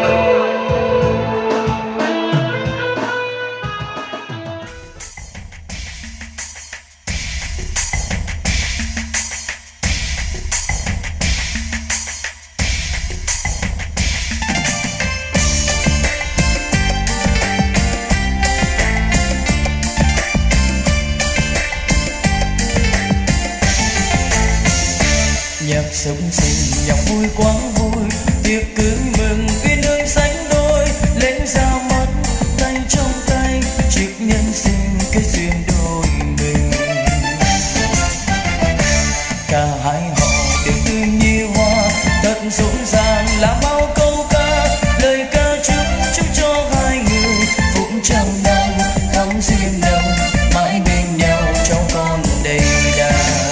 Nhạc sống sinh nhạc vui quá vui, tiệc cưới mừng uyên ương sánh đôi, lên ra mắt tay trong tay, chiếc nhân sinh kết duyên đôi mình. Cả hai họ đều tươi như hoa, thật rộn ràng là bao câu ca, lời ca chúc chúc cho hai người phúc trăm năm thắm duyên nồng, mãi bên nhau trong con đầy đà.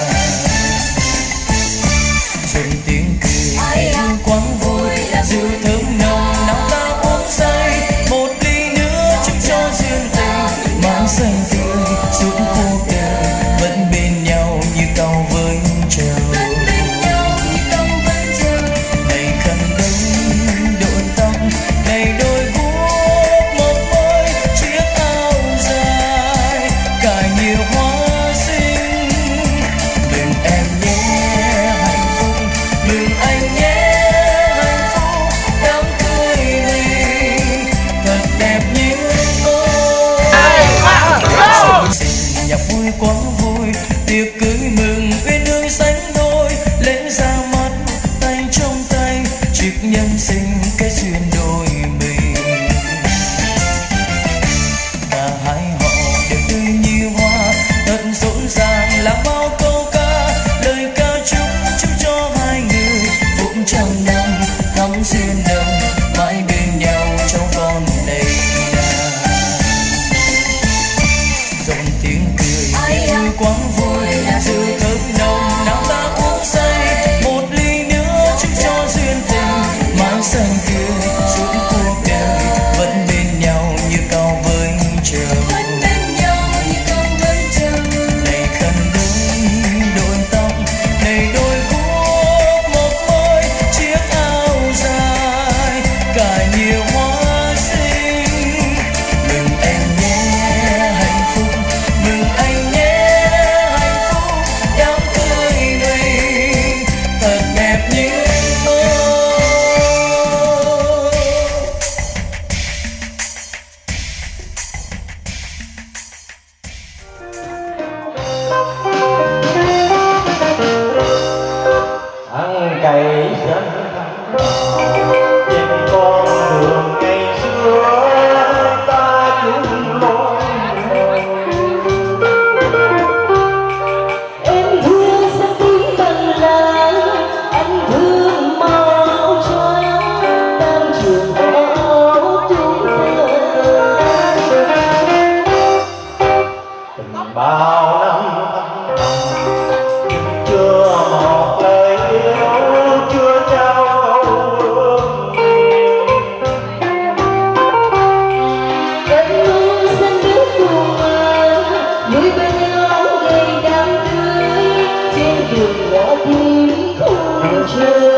Dần tiếng cười vui quá vui, rượu thơm nồng nắm ta uống say, một ly nữa chúc cho duyên tình mãi xanh tươi suốt cuộc đời, vẫn bên nhau như câu với trời. Này khăn đánh đội tóc, này đôi guốc một môi, chiếc áo dài cài nhiều hoa xinh. Mừng em nhé hạnh phúc, mừng anh nhé hạnh phúc, đám cưới mình thật đẹp như mơ. Sinh nhạc vui quá vui, tiệc cưới mừng uyên ương sánh đôi, lễ ra mắt tay trong tay, chiếc nhân sinh kết duyên đôi mình. Cả hai họ đều tươi như hoa, thật rộn ràng là bao câu ca, lời ca chúc chúc cho hai người phúc trăm năm thắm duyên nồng, mãi bên nhau trong con đầy đà. Rộn tiếng cười vui quá vui, rượu thơm nồng nắm ta uống say, một ly nữa chúc cho duyên tình mãi xanh tươi suốt cuộc đời, vẫn bên nhau như câu với trời. Này khăn đứng đôi tóc, này đôi guốc một môi, chiếc áo dài cài nhiều hoa xinh. Mừng em nhé hạnh phúc, mừng anh nhé hạnh phúc, đám cưới mình thật đẹp như mơ. Thằng cày chân trên con đường ngày xưa ta chung lối. Em thương sắc tím bằng lá, anh thương màu trắng, tam trường áo tuổi thơ. Tình ba bao năm thăm thầm chưa một lời yêu chưa trao câu ước. Cơn mưa xanh nước buồn núi bên nhau gây đám cưới trên đường ngõ tím khung trời.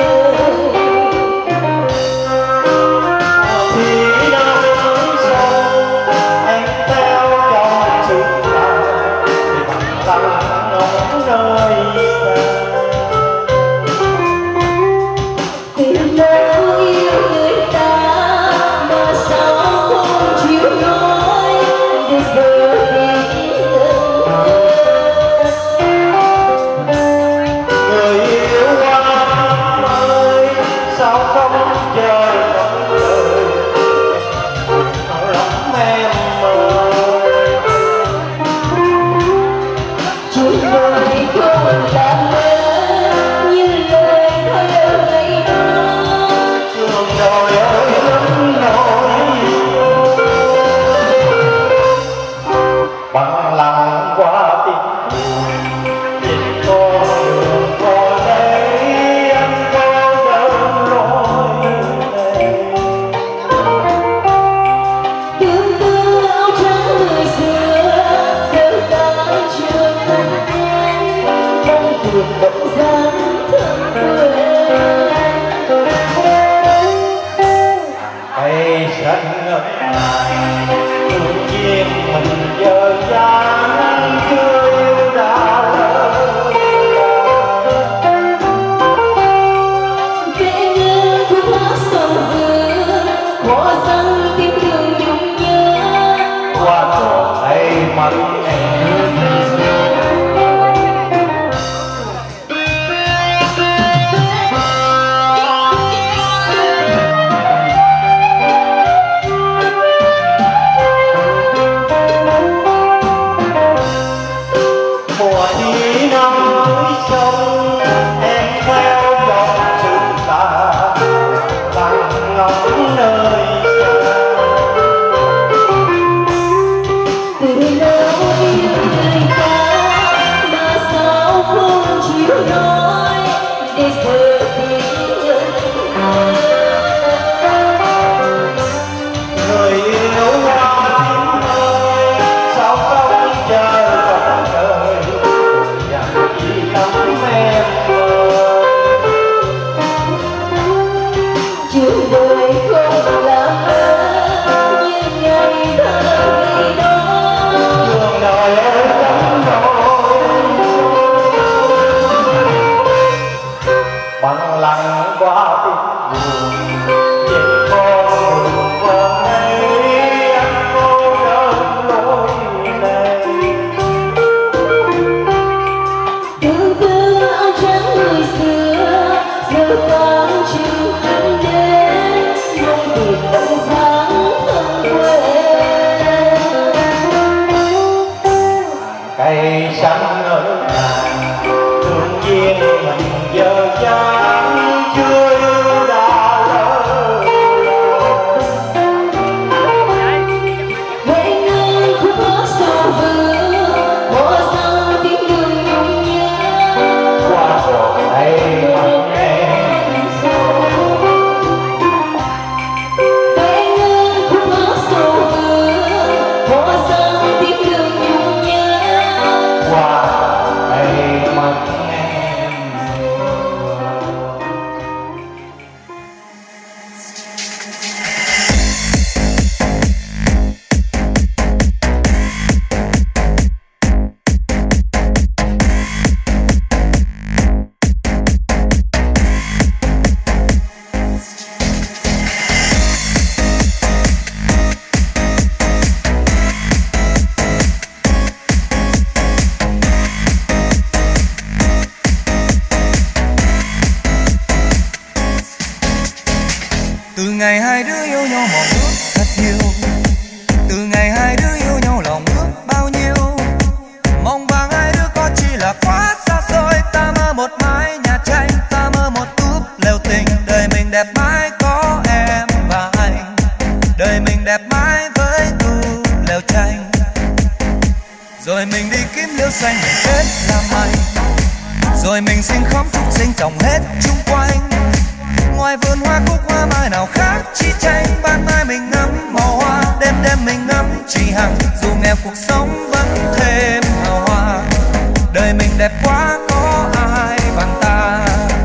xanh kết làm mây, rồi mình xin khóm trúc xinh trồng hết chung quanh. Ngoài vườn hoa cúc hoa mai nào khác chi tranh, ban mai mình ngắm màu hoa, đêm đêm mình ngắm chỉ hằng. Dù nghèo cuộc sống vẫn thêm hào hoa, đời mình đẹp quá có ai bằng ta.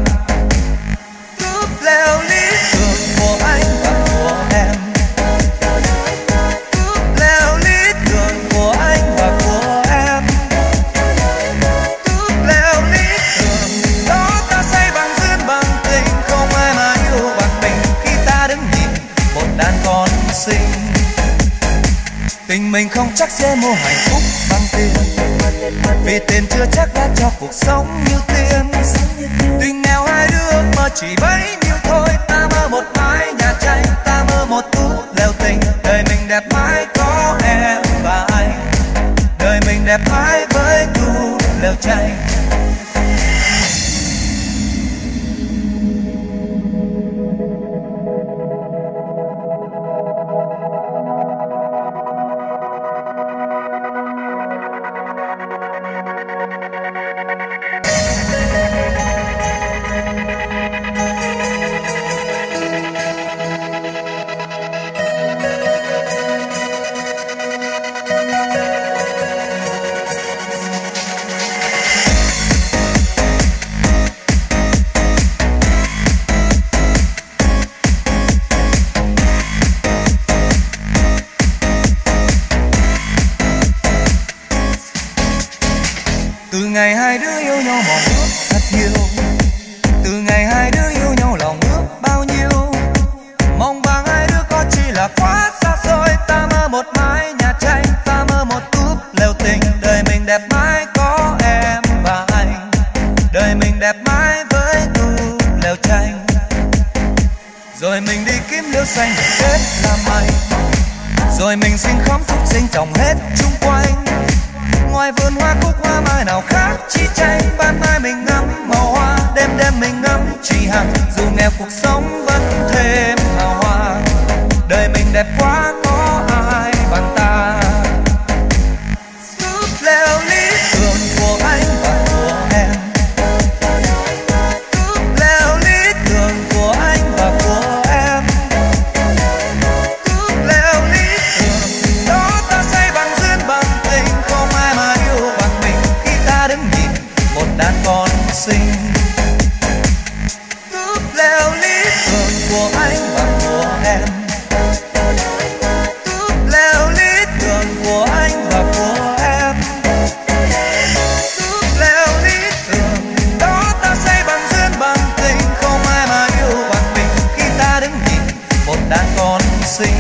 Cướp leo lý tưởng của anh và của em, cướp leo lý tưởng của anh và của em, cướp leo lý tưởng đó ta xây bằng duyên bằng tình. Không ai mà yêu bằng mình khi ta đứng nhìn một đàn con xinh. Tình mình không chắc sẽ mua hạnh phúc bằng tiền, vì tiền chưa chắc đã cho cuộc sống như tiền. Tình nghèo hai đứa ước mơ chỉ bấy nhiêu thôi. Ta mơ một mái nhà tranh, ta mơ một tú lều tình. Đời mình đẹp mãi có em và anh, đời mình đẹp mãi với tú lều tranh. Ngày hai đứa yêu nhau mong ước thật nhiều, từ ngày hai đứa yêu nhau lòng ước bao nhiêu. Mong vàng hai đứa có chỉ là quá xa xôi. Ta mơ một mái nhà tranh, ta mơ một túp lều tình. Đời mình đẹp mãi có em và anh, đời mình đẹp mãi với túp lều tranh. Rồi mình đi kiếm liễu xanh kết làm mây, rồi mình xin khóm trúc xinh trồng hết chung quanh. Ngoài vườn hoa cúc hoa mai nào khác chi tranh, ban mai mình ngắm màu hoa, đêm đêm mình ngắm chỉ hằng. Dù nghèo cuộc sống vẫn thêm hào hoa, đời mình đẹp quá có ai bằng ta. Cướp leo lý tưởng của anh và của em, cướp leo lý tưởng của anh và của em, cướp leo lý tưởng đó ta xây bằng duyên bằng tình. Không ai mà yêu bằng mình khi ta đứng nhìn một đàn con xinh. Cướp leo lý tưởng của anh và của em, cướp leo lý tưởng của anh và của em, cướp leo lý tưởng đó ta xây bằng duyên bằng tình. Không ai mà yêu bằng mình khi ta đứng nhìn một đàn con xinh.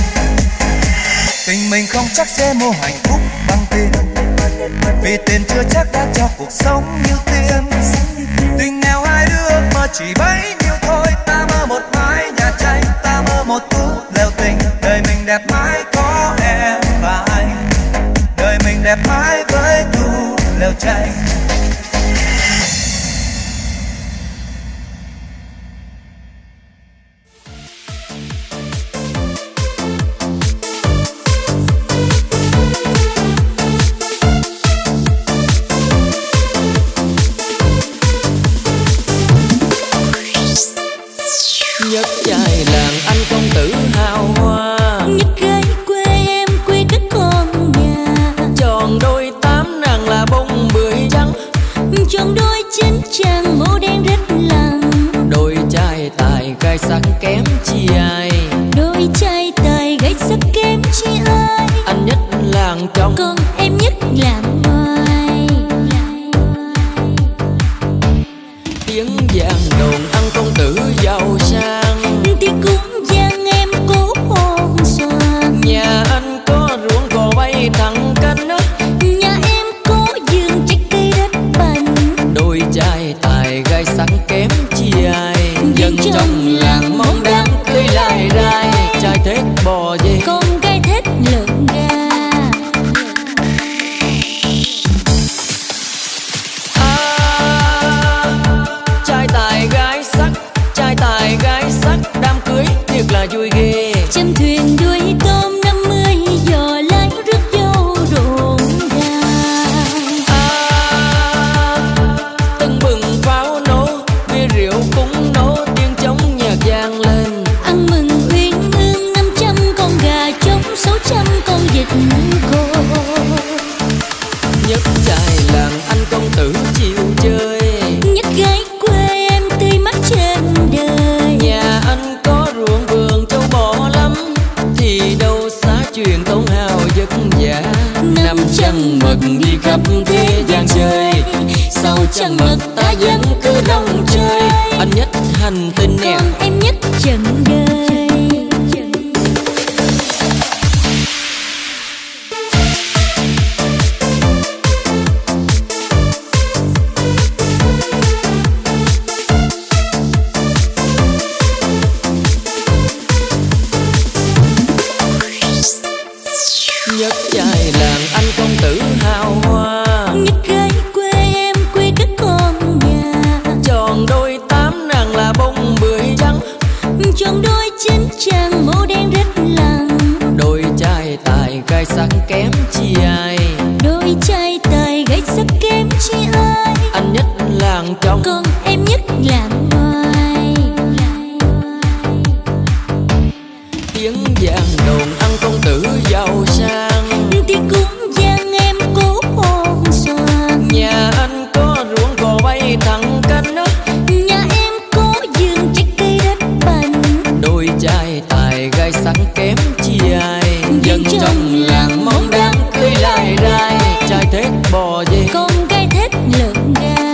Tình mình không chắc sẽ mua hạnh phúc bằng tiền, vì tiền chưa chắc đã cho cuộc sống như tiền. Tình nghèo hai đứa ước mơ chỉ bấy nhiêu thôi. Ta mơ một mái nhà tranh, ta mơ một tú lều tình. Đời mình đẹp mãi có em và anh, đời mình đẹp mãi với tú lều tranh. Nhất trai làng anh công tử hào hoa, nhất gái quê em quê các con nhà. tròn đôi tám nàng là bông bưởi trắng, tròn đôi chín chàng màu đen rất lặng. đôi trai tài gai sắc kém chi ai, đôi trai tài gái sắc kém chi ai. anh nhất làng trong, còn em nhất làng ngoài. tiếng vàng đồn ăn công tử giàu sang. Tiếng cũng vang em cố hôn xoan. Nhà anh có ruộng cò bay thẳng canh, nhà em có vườn trái cây đất bành. đôi trai tài trăng mật ta vẫn cứ rong chơi. Anh nhất hành tinh nè, còn em nhất trần đời. Nhất trai làng anh công tử hào hoa, nhất gái quê em quê đất con nhà. tròn đôi tám nàng là bông bưởi trắng, tròn đôi chín chàng màu đen rất lặng. đôi trai tài gai sắc kém chi ai, đôi trai tài gái sắc kém chi ai. anh nhất làng trong, còn em nhất làng ngoài. tiếng vàng đồn ăn công tử giàu sang, tiếng cúng vang em cố hồn xoàn. nhà anh có ruộng cò bay thẳng cánh, nhà em có vườn trái cây đất bành. đôi trai tài gai sắc kém chi ai, dân trong làng mong đang cưới lại rai, trai thết bò về con gái thết lợn gà.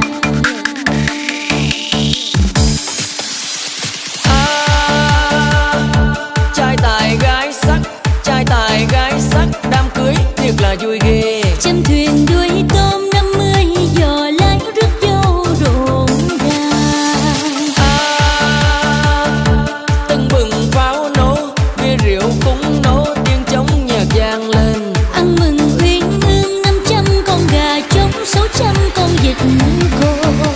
trai tài gái sắc, trai tài gái sắc, đám cưới thiệt là vui ghê. Chăm thuyền đuôi tôm năm mươi giò lái rước dâu rộn ràng. À, tưng bừng pháo nổ, bia rượu cũng nổ, tiếng trống nhạc vang lên. Ăn mừng uyên ương năm trăm con gà trống, sáu trăm con vịt khô.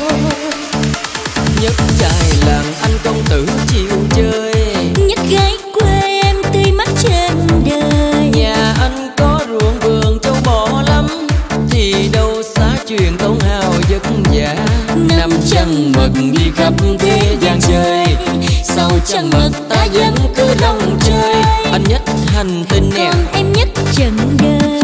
Nhất trai làng anh công tử chịu chơi, nhất gái quê em tươi mắt trên đời. nhà anh có ruộng vườn châu bò lắm, thì đâu xa chuyện công hào vất vả. Năm trăng mật đi khắp thế gian chơi, sau trăng mật ta vẫn cứ rong chơi. Anh nhất hành tinh nè, còn em nhất trần đời.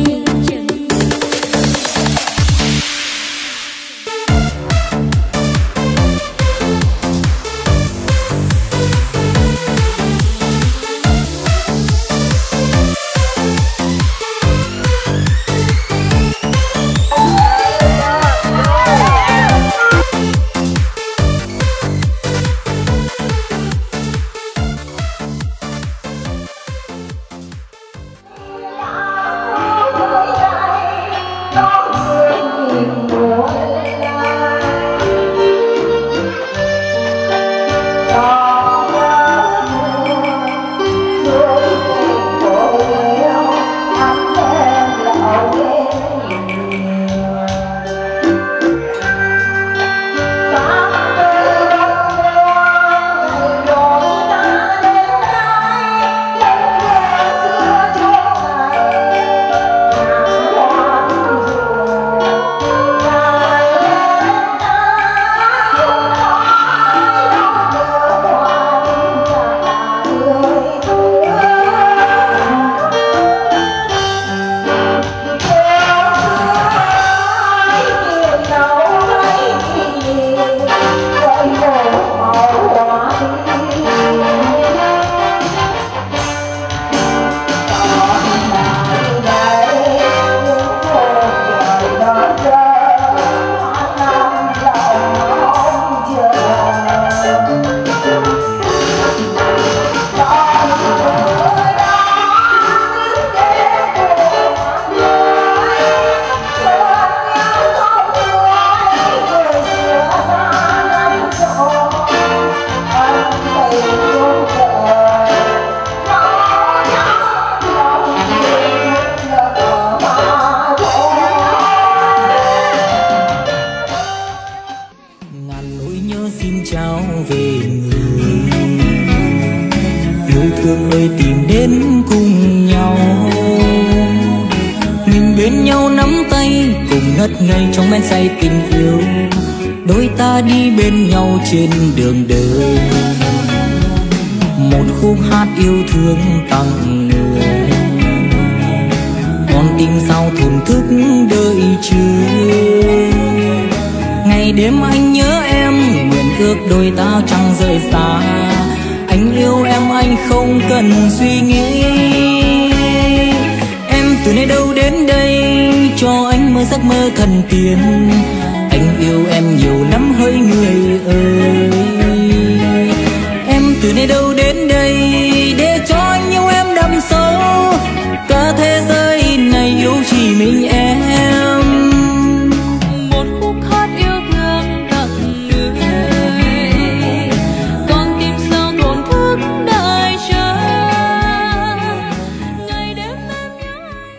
thương ơi tìm đến cùng nhau, nhìn bên nhau nắm tay cùng ngất ngây trong men say tình yêu, đôi ta đi bên nhau trên đường đời. Một khúc hát yêu thương tặng người, con tim sao thổn thức đợi chờ. Ngày đêm anh nhớ em, nguyện ước đôi ta chẳng rời xa. Anh yêu em anh không cần suy nghĩ. Em từ nơi đâu đến đây, cho anh mơ giấc mơ thần tiên. Anh yêu em nhiều lắm hỡi người ơi. Em từ nơi đâu đến đây để cho anh yêu em đậm sâu, cả thế giới này yêu chỉ mình em. Một khúc hát yêu thương tặng người, con tim sao tổn thức đợi chờ ngày đêm em nhớ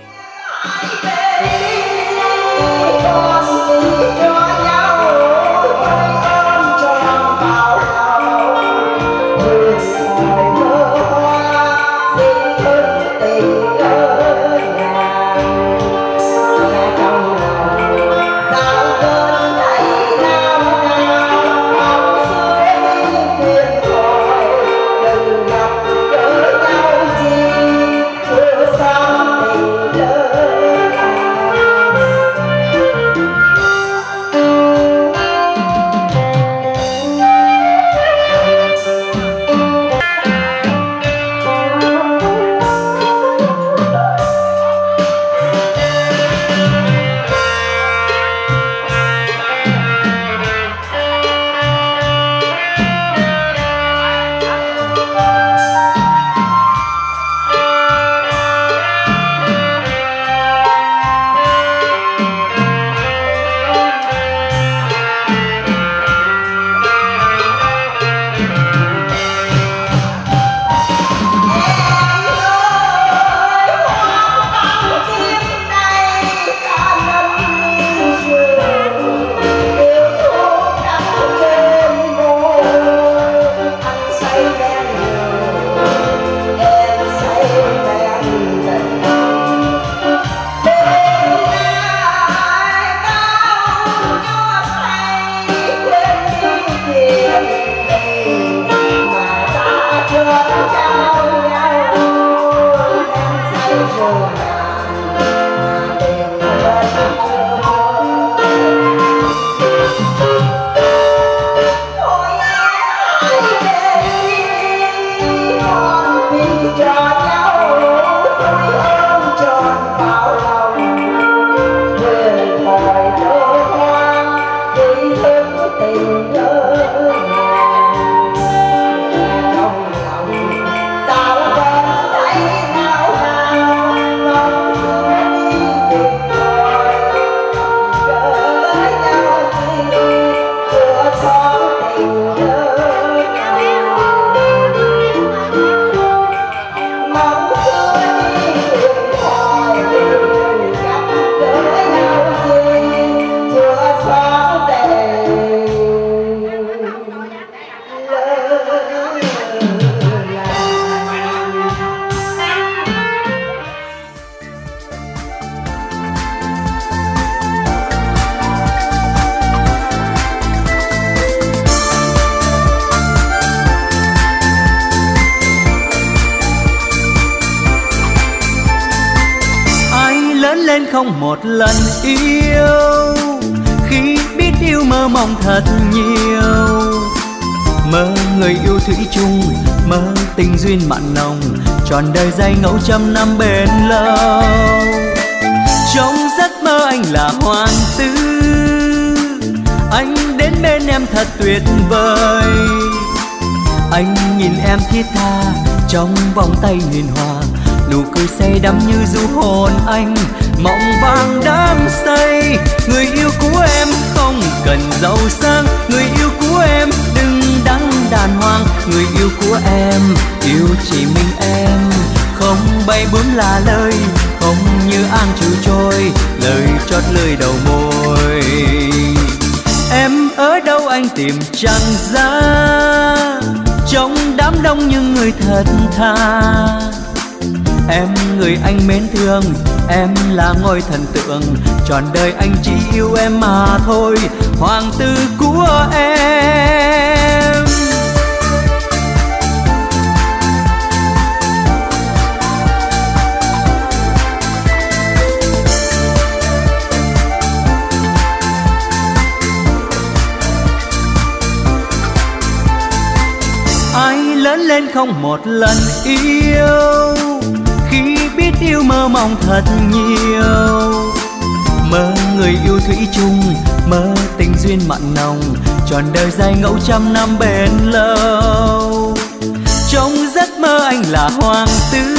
lên không một lần yêu, khi biết yêu mơ mộng thật nhiều. Mơ người yêu thủy chung, mơ tình duyên mặn nồng, trọn đời dây ngẫu trăm năm bền lâu. Trong giấc mơ anh là hoàng tử, anh đến bên em thật tuyệt vời. Anh nhìn em thiết tha trong vòng tay huyền hòa, nụ cười say đắm như du hồn anh, mộng vàng đắm say. Người yêu của em không cần giàu sang, người yêu của em đừng đắn đàng hoàng. Người yêu của em yêu chỉ mình em, không bay bướm là lời, không như an trừ trôi, lời chót lời đầu môi. Em ở đâu anh tìm chẳng ra, trong đám đông những người thật thà. Em người anh mến thương, em là ngôi thần tượng, trọn đời anh chỉ yêu em mà thôi, hoàng tử của em. Ai lớn lên không một lần yêu, khi biết yêu mơ mộng thật nhiều. Mơ người yêu thủy chung, mơ tình duyên mặn nồng, trọn đời dài ngẫu trăm năm bền lâu. Trong giấc mơ anh là hoàng tử,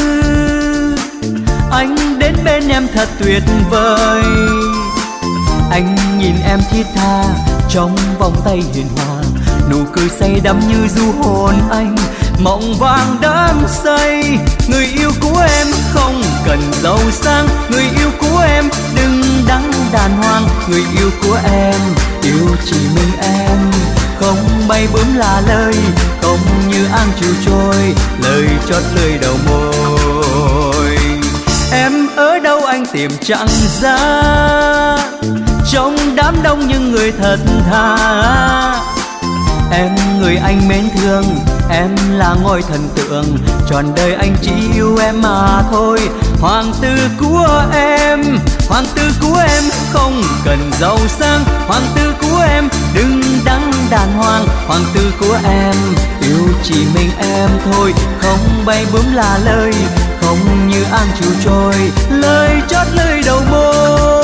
anh đến bên em thật tuyệt vời. Anh nhìn em thiết tha trong vòng tay hiền hòa, nụ cười say đắm như du hồn anh, mộng vàng đắm say. Người yêu của em không cần giàu sang, người yêu của em đừng đắng đàng hoàng. Người yêu của em yêu chỉ mình em, không bay bướm là lời, không như áng chiều trôi, lời chót lưỡi đầu môi. Em ở đâu anh tìm chẳng ra, trong đám đông những người thật thà. Em người anh mến thương, em là ngôi thần tượng, trọn đời anh chỉ yêu em mà thôi. Hoàng tử của em, hoàng tử của em không cần giàu sang, hoàng tử của em đừng đắng đàng hoàng. Hoàng tử của em yêu chỉ mình em thôi, không bay bướm là lời, không như áng chiều trôi, lời chót lưỡi đầu môi.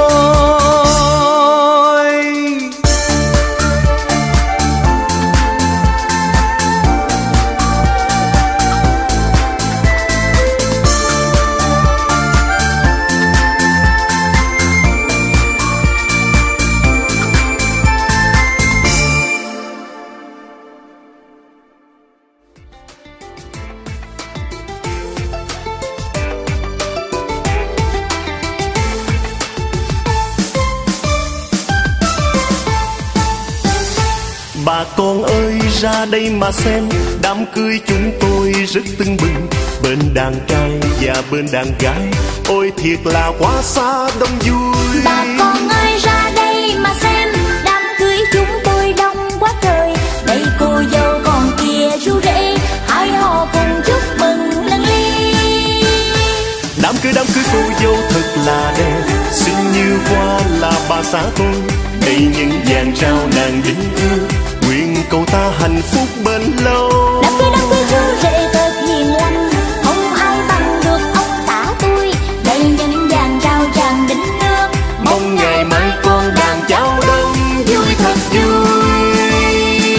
Bà con ơi ra đây mà xem, đám cưới chúng tôi rất tưng bừng, bên đàn trai và bên đàn gái, ôi thiệt là quá xa đông vui. Bà con ơi ra đây mà xem, đám cưới chúng tôi đông quá trời. Đây cô dâu còn kia ru rễ, hai họ cùng chúc mừng lần ly. Đám cưới đám cưới cô dâu thật là đẹp, xinh như hoa là bà xã tôi. Đây những vàng trao nàng đính ước, nguyện cầu ta hạnh phúc bền lâu. Đám cưới đám cưới ru rễ thật hiền lành, không ai bằng được ông xã tôi. Đây những vàng trao tràn đính ước, mong ngày mai con đàn cháu đông vui thật vui.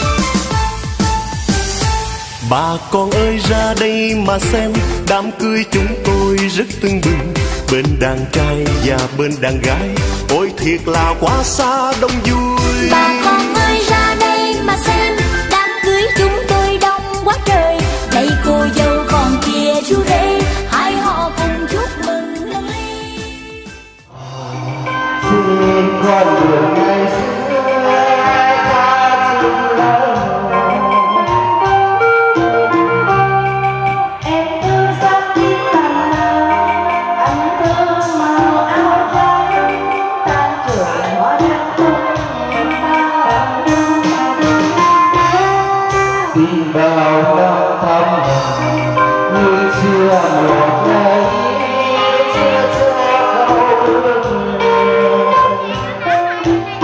Bà con ơi ra đây mà xem, đám cưới chúng tôi rất tưng bừng, bên đàn trai và bên đàn gái, ôi thiệt là quá xa đông vui. Bà con ơi ra đây mà xem, đám cưới chúng tôi đông quá trời. Đây cô dâu còn kia ru rễ, hai họ cùng chúc mừng lần ly. Xin con đường ngày xưa ta chung lâu, Em thư sắc tím tàn anh thơ màu áo trắng, tan trường hoa đang tung ta tìm vào năm thăm như xưa một ngày xưa xưa câu ước.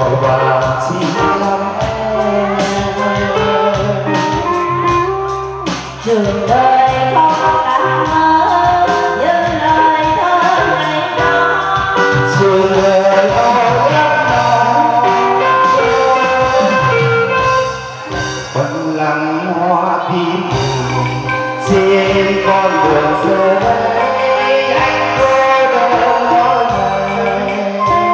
vội vàng chi lắm em. Trường đời không đáng mơ như lời thơ ngày đó. Trường đời ôi lắm nào vẫn lặng hoa tím trên con đường giờ đây anh cô đơn mỗi ngày.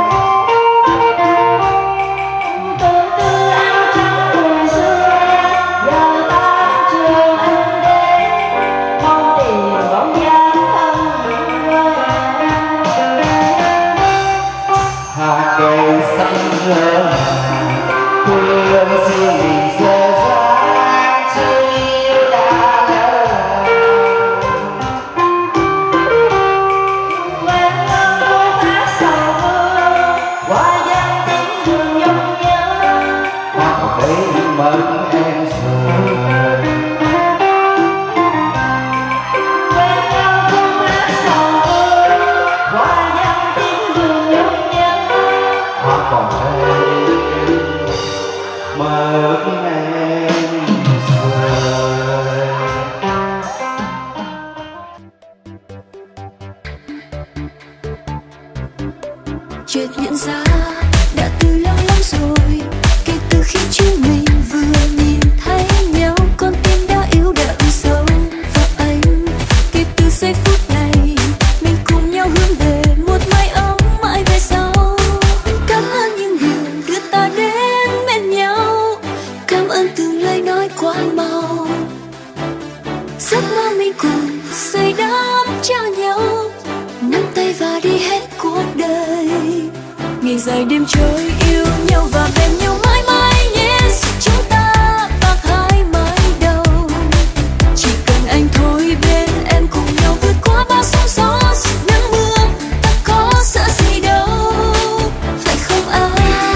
Tương tư áo trắng hồi xưa giờ tan trường anh đến mong tìm bóng dáng thân người. Hàng cây xanh ngỡ quê hương riêng mình giờ dáng chưa yêu đã lỡ quen lâu phố hát sầu mưa qua dân tiếng đường nhung nhớ. hoặc đây mất em rồi. Quen lâu phố hát sầu mưa qua dân tiếng đường nhung nhớ. Hoặc còn đây mất em rồi. Chợt nhận ra đã từ lâu lắm rồi, kể từ khi chúng mình vừa nhìn thấy nhau, con tim đã yếu đậm sâu vào anh. Kể từ giây phút này mình cùng nhau hướng về một mái ấm mãi về sau. Cảm ơn những điều đưa ta đến bên nhau, cảm ơn từng lời nói quá mau. Giấc mơ mình cùng xây đắp cho nhau, nắm tay và đi hết cuộc đời. Ngày dài đêm trôi yêu nhau và bên nhau mãi mãi nhé. Chúng ta bạc hai mái đầu, chỉ cần anh thôi bên em cùng nhau vượt qua bao sóng gió nắng mưa. Ta có sợ gì đâu, phải không anh?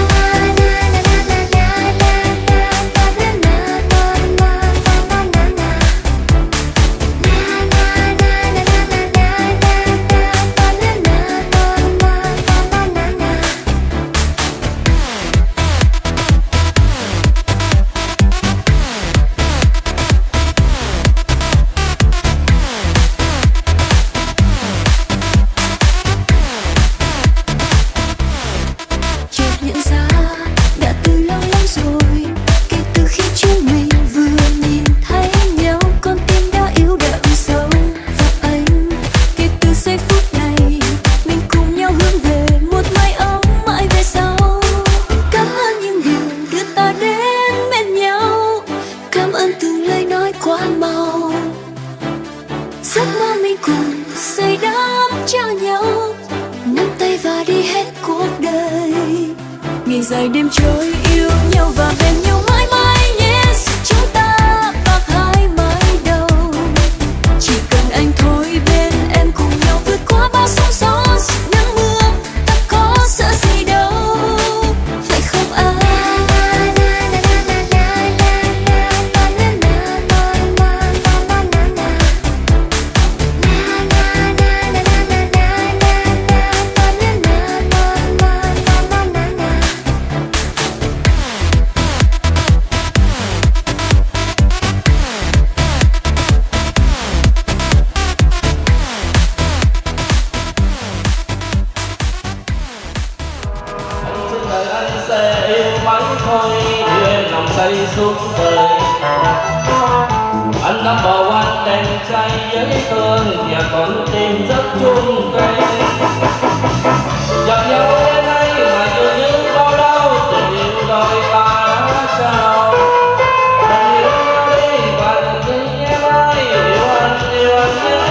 Chợt nhận ra đã từ lâu lắm rồi, kể từ khi chúng mình vừa nhìn thấy nhau, con tim đã yếu đậm sâu vào anh. Kể từ giây phút này mình cùng nhau hướng về một mái ấm mãi về sau. Cảm ơn những điều đưa ta đến bên nhau, cảm ơn từng lời nói quá mau. Giấc mơ mình cùng xây đắp cho nhau, nắm tay và đi hết cuộc đời. Ngày dài đêm trôi yêu nhau và bên nhau mãi mãi nhé. Chúng ta bạc hai mái đầu, chỉ cần anh thôi bên em cùng nhau vượt qua bao sóng gió nắng mưa. Ta có sợ gì đâu, phải không anh? Trên đời anh sẽ yêu mãi thôi, yêu em lòng say suốt đời. Anh đã bỏ anh đèn trai với thương và con tim rất chung cây. Gặp nhau đến đây mà dường như bao lâu tình yêu đôi ta đã trao. Tình yêu nhau đi và đừng nghĩ em ơi, yêu anh yêu anh nhé.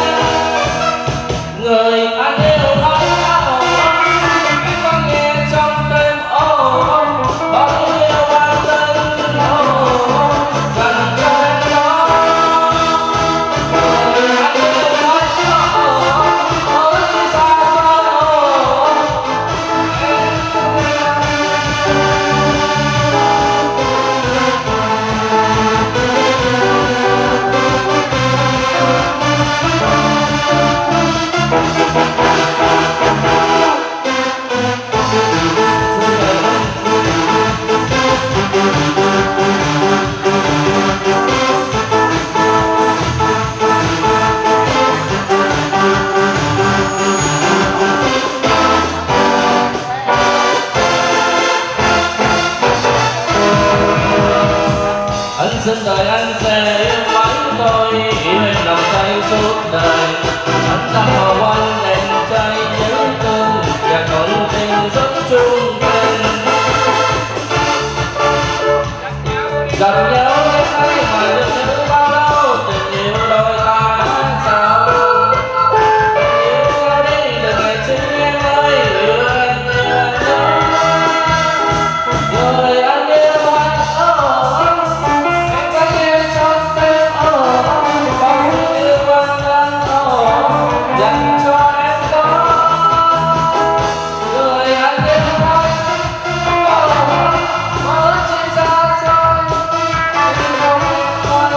Người anh yêu thôi anh có nghe trong đêm ôm bao nhiêu ban tên ôm dành cho em đó. Người anh yêu thôi ôi xa xin đời anh sẽ yêu mãi tôi, yêu em lòng say suốt đời. Anh tâm hồn anh đèn cháy nhớ thương, và còn tình rất chung tình. Gặp nhau đến đây mà được giữ bao lâu, tình yêu đôi ta sao. Yêu nhau đi đừng ngày xin em ơi, yêu em như anh nhớ. Người anh yêu anh oh, em có nghe trong tim oh, bao nhiêu anh anh oh, dành cho em có. Người anh yêu anh oh, mơ chỉ xa xôi, nhưng không quên.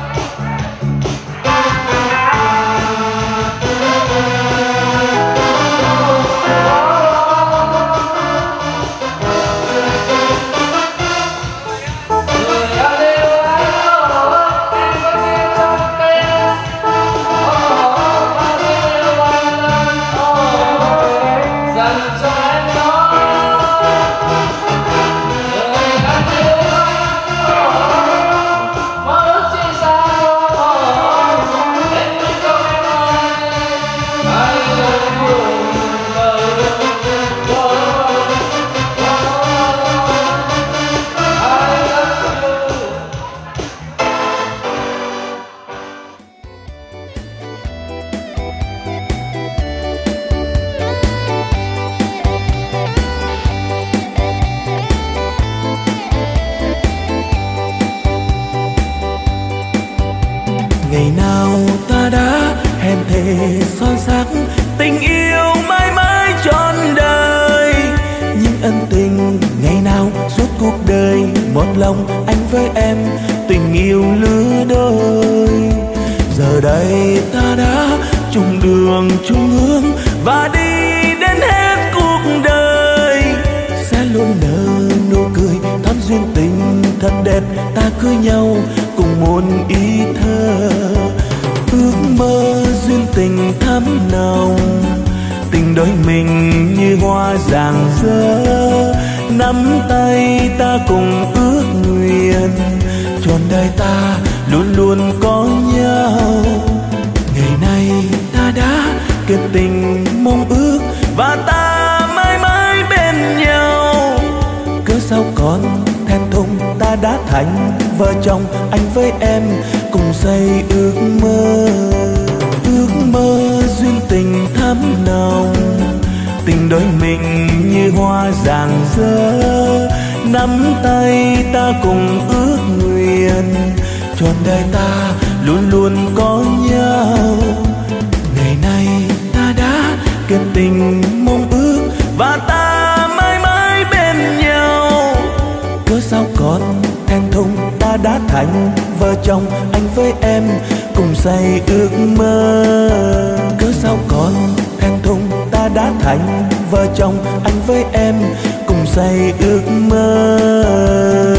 Ngày nào ta đã hẹn thề son sắc, tình yêu mãi mãi trọn đời. Nhưng ân tình ngày nào suốt cuộc đời, một lòng anh với em tình yêu lứa đôi. Giờ đây ta đã chung đường chung hướng và đi đến hết cuộc đời. Sẽ luôn nở nụ cười thắm duyên tình thật đẹp, ta cưới nhau cùng muôn ý thơ. Ước mơ duyên tình thắm nồng, tình đôi mình như hoa rạng rỡ. Nắm tay ta cùng ước nguyện, trọn đời ta luôn luôn có nhau. Ngày nay ta đã kết tình mong ước và ta mãi mãi bên nhau. Cớ sao còn thẹn thùng, ta đã thành vợ chồng, anh với em cùng xây ước mơ. Ước mơ duyên tình thắm nồng, tình đôi mình như hoa rạng rỡ. Nắm tay ta cùng ước nguyện, trọn đời ta luôn luôn có nhau. Ngày nay ta đã kết tình mong ước và ta mãi mãi bên nhau. Cớ sao còn thẹn thùng, ta đã thành vợ chồng, anh với em cùng xây ước mơ. Cớ sao còn thẹn thùng, ta đã thành vợ chồng, anh với em cùng xây ước mơ.